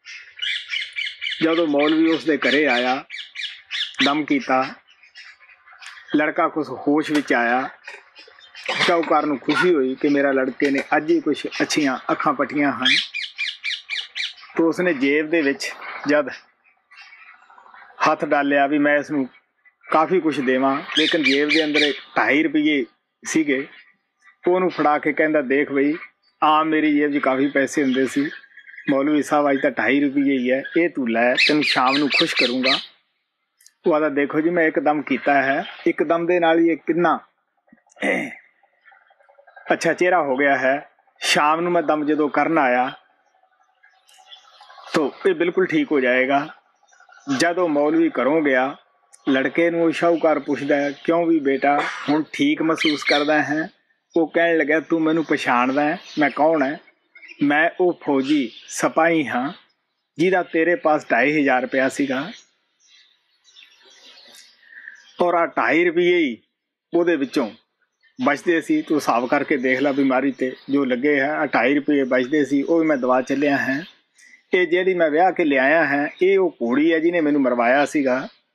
ਜਦੋਂ ਮੌਲਵੀ ਉਸਦੇ ਘਰੇ ਆਇਆ, ਦਮ ਕੀਤਾ, ਲੜਕਾ ਕੁਛ ਹੋਸ਼ ਵਿੱਚ ਆਇਆ। ਸ਼ਾਹੂਕਾਰ ਨੂੰ ਖੁਸ਼ੀ ਹੋਈ ਕਿ ਮੇਰਾ ਲੜਕੇ ਨੇ ਅੱਜ ਹੀ ਕੁਛ ਅੱਛੀਆਂ ਅੱਖਾਂ ਪੱਟੀਆਂ ਹਨ। ਤਾਂ ਉਸਨੇ ਜੇਬ ਦੇ ਵਿੱਚ ਜਦ ਹੱਥ ਡਾਲਿਆ ਵੀ ਮੈਂ ਇਸ ਨੂੰ ਕਾਫੀ ਕੁਛ ਦੇਵਾਂ, ਲੇਕਿਨ ਜੇਬ ਦੇ ਅੰਦਰ 2.5 ਰੁਪਏ ਸੀਗੇ। ਉਹਨੂੰ ਫੜਾ ਕੇ ਕਹਿੰਦਾ ਦੇਖ ਬਈ, ਆਮ ਮੇਰੀ ਜੇਬ 'ਚ ਕਾਫੀ ਪੈਸੇ ਹੁੰਦੇ ਸੀ, ਮੌਲਵੀ ਸਾਹਿਬ ਅੱਜ ਤਾਂ 2.5 ਰੁਪਏ ਹੀ ਹੈ, ਇਹ ਤੂੰ ਲੈ, ਤੈਨੂੰ ਸ਼ਾਮ ਨੂੰ ਖੁਸ਼ ਕਰੂੰਗਾ। ਉਹ ਆਦਾ ਦੇਖੋ ਜੀ ਮੈਂ ਇੱਕਦਮ ਕੀਤਾ ਹੈ, ਇੱਕਦਮ ਦੇ ਨਾਲ ਹੀ ਇਹ ਕਿੰਨਾ ਅੱਛਾ ਚਿਹਰਾ ਹੋ ਗਿਆ ਹੈ। ਸ਼ਾਮ ਨੂੰ ਮੈਂ ਦਮ ਜਦੋਂ ਕਰਨ ਆਇਆ ਤਾਂ ਇਹ ਬਿਲਕੁਲ ਠੀਕ ਹੋ ਜਾਏਗਾ। ਜਦੋਂ ਮੌਲਵੀ ਘਰੋਂ ਗਿਆ, ਲੜਕੇ ਨੂੰ ਉਹ ਸ਼ਾਹੂਕਾਰ ਪੁੱਛਦਾ ਹੈ ਕਿਉਂ ਵੀ ਬੇਟਾ ਹੁਣ ਠੀਕ ਮਹਿਸੂਸ ਕਰਦਾ ਹੈ? ਉਹ ਕਹਿਣ ਲੱਗਿਆ ਤੂੰ ਮੈਨੂੰ ਪਛਾਣਦਾ ਹੈ, ਮੈਂ ਕੌਣ ਹੈ? ਮੈਂ ਉਹ ਫੌਜੀ ਸਿਪਾਹੀ ਹਾਂ ਜਿਹਦਾ ਤੇਰੇ ਪਾਸ 2500 ਰੁਪਇਆ ਸੀਗਾ, ਔਰ ਆ 2.5 ਰੁਪਏ ਹੀ ਉਹਦੇ ਵਿੱਚੋਂ ਬਚਦੇ ਸੀ। ਤੂੰ ਹਿਸਾਬ ਕਰਕੇ ਦੇਖ ਲੈ, ਬਿਮਾਰੀ ਤੇ ਜੋ ਲੱਗੇ ਹੈ 2.5 ਰੁਪਏ ਬਚਦੇ ਸੀ, ਉਹ ਵੀ ਮੈਂ ਦਵਾ ਚੱਲਿਆ ਹੈ। ਇਹ ਜਿਹੜੀ ਮੈਂ ਵਿਆਹ ਕੇ ਲਿਆਇਆ ਹੈ, ਇਹ ਉਹ ਘੋੜੀ ਹੈ ਜਿਹਨੇ ਮੈਨੂੰ ਮਰਵਾਇਆ ਸੀਗਾ।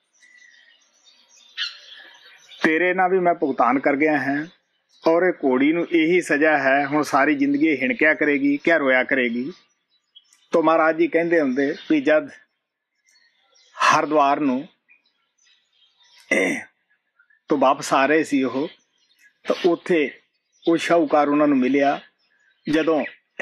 ਤੇਰੇ ਨਾਲ ਵੀ ਮੈਂ ਭੁਗਤਾਨ ਕਰ ਗਿਆ ਹੈ, ਔਰ ਇਹ ਘੋੜੀ ਨੂੰ ਇਹੀ ਸਜ਼ਾ ਹੈ, ਹੁਣ ਸਾਰੀ ਜ਼ਿੰਦਗੀ ਹਿਣਕਿਆ ਕਰੇਗੀ, ਕਿਆ ਰੋਇਆ ਕਰੇਗੀ। ਤਾਂ ਮਹਾਰਾਜ ਜੀ ਕਹਿੰਦੇ ਹੁੰਦੇ ਵੀ ਜਦ ਹਰਿਦੁਆਰ ਨੂੰ ਤੋਂ ਵਾਪਸ ਆ ਰਹੇ ਸੀ ਉਹ, ਤਾਂ ਉੱਥੇ ਉਹ ਸ਼ਾਹੂਕਾਰ ਉਹਨਾਂ ਨੂੰ ਮਿਲਿਆ। ਜਦੋਂ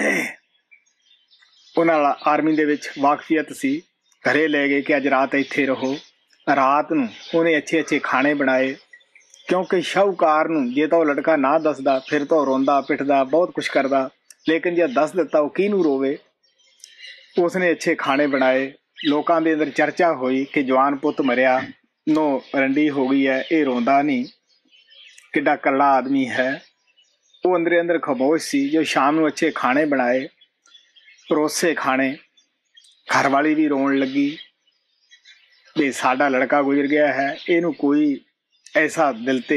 ਉਹਨਾਂ ਨਾਲ ਆਰਮੀ ਦੇ ਵਿੱਚ ਵਾਕਫੀਅਤ ਸੀ, ਘਰੇ ਲੈ ਗਏ ਕਿ ਅੱਜ ਰਾਤ ਇੱਥੇ ਰਹੋ। ਰਾਤ ਨੂੰ ਉਹਨੇ ਅੱਛੇ ਖਾਣੇ ਬਣਾਏ, ਕਿਉਂਕਿ ਸ਼ਾਹੂਕਾਰ ਨੂੰ ਜੇ ਤਾਂ ਉਹ ਲੜਕਾ ਨਾ ਦੱਸਦਾ ਫਿਰ ਤਾਂ ਉਹ ਰੋਂਦਾ ਪਿੱਟਦਾ ਬਹੁਤ ਕੁਛ ਕਰਦਾ, ਲੇਕਿਨ ਜੇ ਦੱਸ ਦਿੱਤਾ ਉਹ ਕਿਹਨੂੰ ਰੋਵੇ। ਉਸਨੇ ਅੱਛੇ ਖਾਣੇ ਬਣਾਏ, ਲੋਕਾਂ ਦੇ ਅੰਦਰ ਚਰਚਾ ਹੋਈ ਕਿ ਜਵਾਨ ਪੁੱਤ ਮਰਿਆ, ਨੋ ਰੰਡੀ ਹੋ ਗਈ ਹੈ, ਇਹ ਰੋਂਦਾ ਨਹੀਂ, ਕਿੱਡਾ ਕਰੜਾ ਆਦਮੀ ਹੈ। ਉਹ ਅੰਦਰੇ ਅੰਦਰ ਖਾਮੋਸ਼ ਸੀ। ਜੋ ਸ਼ਾਮ ਨੂੰ ਅੱਛੇ ਖਾਣੇ ਬਣਾਏ, ਪਰੋਸੇ ਖਾਣੇ, ਘਰ ਵਾਲੀ ਵੀ ਰੋਣ ਲੱਗੀ ਵੀ ਸਾਡਾ ਲੜਕਾ ਗੁਜ਼ਰ ਗਿਆ ਹੈ, ਇਹਨੂੰ ਕੋਈ ਐਸਾ ਦਿਲ ਤੇ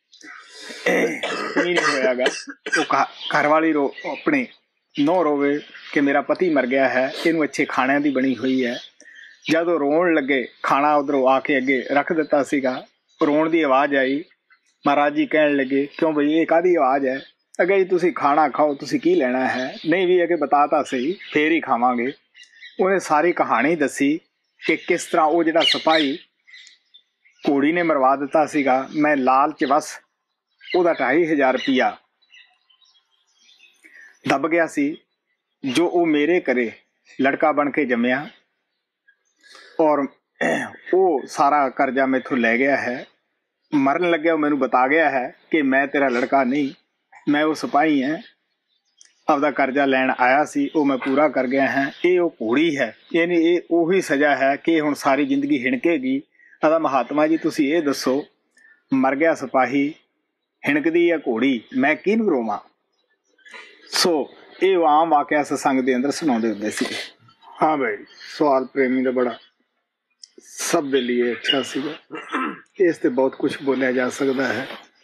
ਨਹੀਂ ਹੋਇਆਗਾ। ਉਹ ਘਰ ਵਾਲੀ ਆਪਣੇ ਨੋ ਰੋਵੇ ਕਿ ਮੇਰਾ ਪਤੀ ਮਰ ਗਿਆ ਹੈ, ਇਹਨੂੰ ਅੱਛੇ ਖਾਣਿਆਂ ਦੀ ਬਣੀ ਹੋਈ ਹੈ। ਜਦੋਂ ਰੋਣ ਲੱਗੇ, ਖਾਣਾ ਉੱਧਰੋਂ ਆ ਕੇ ਅੱਗੇ ਰੱਖ ਦਿੱਤਾ ਸੀਗਾ, ਰੋਣ ਦੀ ਆਵਾਜ਼ ਆਈ। ਮਹਾਰਾਜ ਜੀ ਕਹਿਣ ਲੱਗੇ ਕਿਉਂ ਬਈ ਇਹ ਕਾਹਦੀ ਆਵਾਜ਼ ਹੈ? ਅੱਗੇ ਜੀ ਤੁਸੀਂ ਖਾਣਾ ਖਾਓ, ਤੁਸੀਂ ਕੀ ਲੈਣਾ ਹੈ? ਨਹੀਂ ਵੀ ਅੱਗੇ ਬਤਾ ਤਾਂ ਸਹੀ, ਫੇਰ ਹੀ ਖਾਵਾਂਗੇ। ਉਹਨੇ ਸਾਰੀ ਕਹਾਣੀ ਦੱਸੀ ਕਿ ਕਿਸ ਤਰ੍ਹਾਂ ਉਹ ਜਿਹੜਾ ਸਿਪਾਹੀ ਘੋੜੀ ਨੇ ਮਰਵਾ ਦਿੱਤਾ ਸੀਗਾ, ਮੈਂ ਲਾਲਚ ਵਸ ਉਹਦਾ 2500 ਰੁਪਇਆ ਦੱਬ ਗਿਆ ਸੀ, ਜੋ ਉਹ ਮੇਰੇ ਘਰੇ लड़का बन के जम्मिया और वो सारा कर्जा मैथों लै गया है। मरन लग्या मैनू बता गया है कि मैं तेरा लड़का नहीं, मैं वो सिपाही है, आपदा कर्जा लैन आया सी, वो मैं पूरा कर गया है। ये वो घोड़ी है, यानी ये उही सज़ा है कि हुण सारी जिंदगी हिणकेगी। अदा महात्मा जी तुसीं ये दसो, मर गया सिपाही, हिणकदी है घोड़ी, मैं किहनूं रोवां? सो ये आम वाकिया सत्संग दे अंदर सुणाउंदे हुंदे सी। हाँ भाई, सवाल प्रेमी का बड़ा सब दे लिए अच्छा सीगा। इस ते बहुत कुछ बोलिया जा सकता है,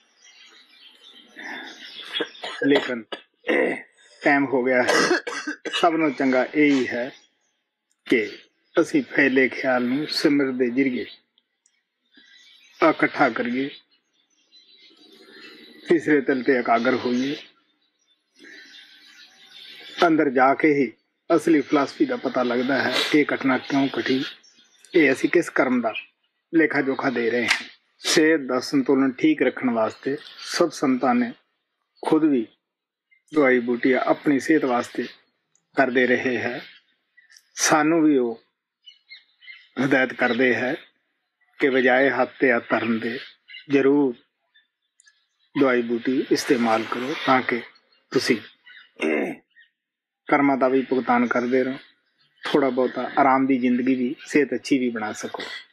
लेकिन टाइम हो गया है। सब नूं चंगा यही है कि असीं फैले ख्याल नूं सिमर दे जरिए इकट्ठा करिए, तीसरे तल ते एकागर होइए। अंदर जाके ही असली फिलासफी का पता लगता है कि घटना क्यों घटी, ये असीं किस कर्म का लेखा जोखा दे रहे हैं। सेहत का संतुलन ठीक रखने वास्ते सब संतां ने खुद भी दवाई बूटियां अपनी सेहत वास्ते करते रहे हैं। सानू भी वो हिदायत करते हैं कि बजाय हाथ ते हत्थ धरन दे जरूर दवाई बूटी इस्तेमाल करो, ताकि तुसी कर्मां दा भी भुगतान करते रहो, थोड़ा बहुत आराम की जिंदगी भी, सेहत अच्छी भी बना सको।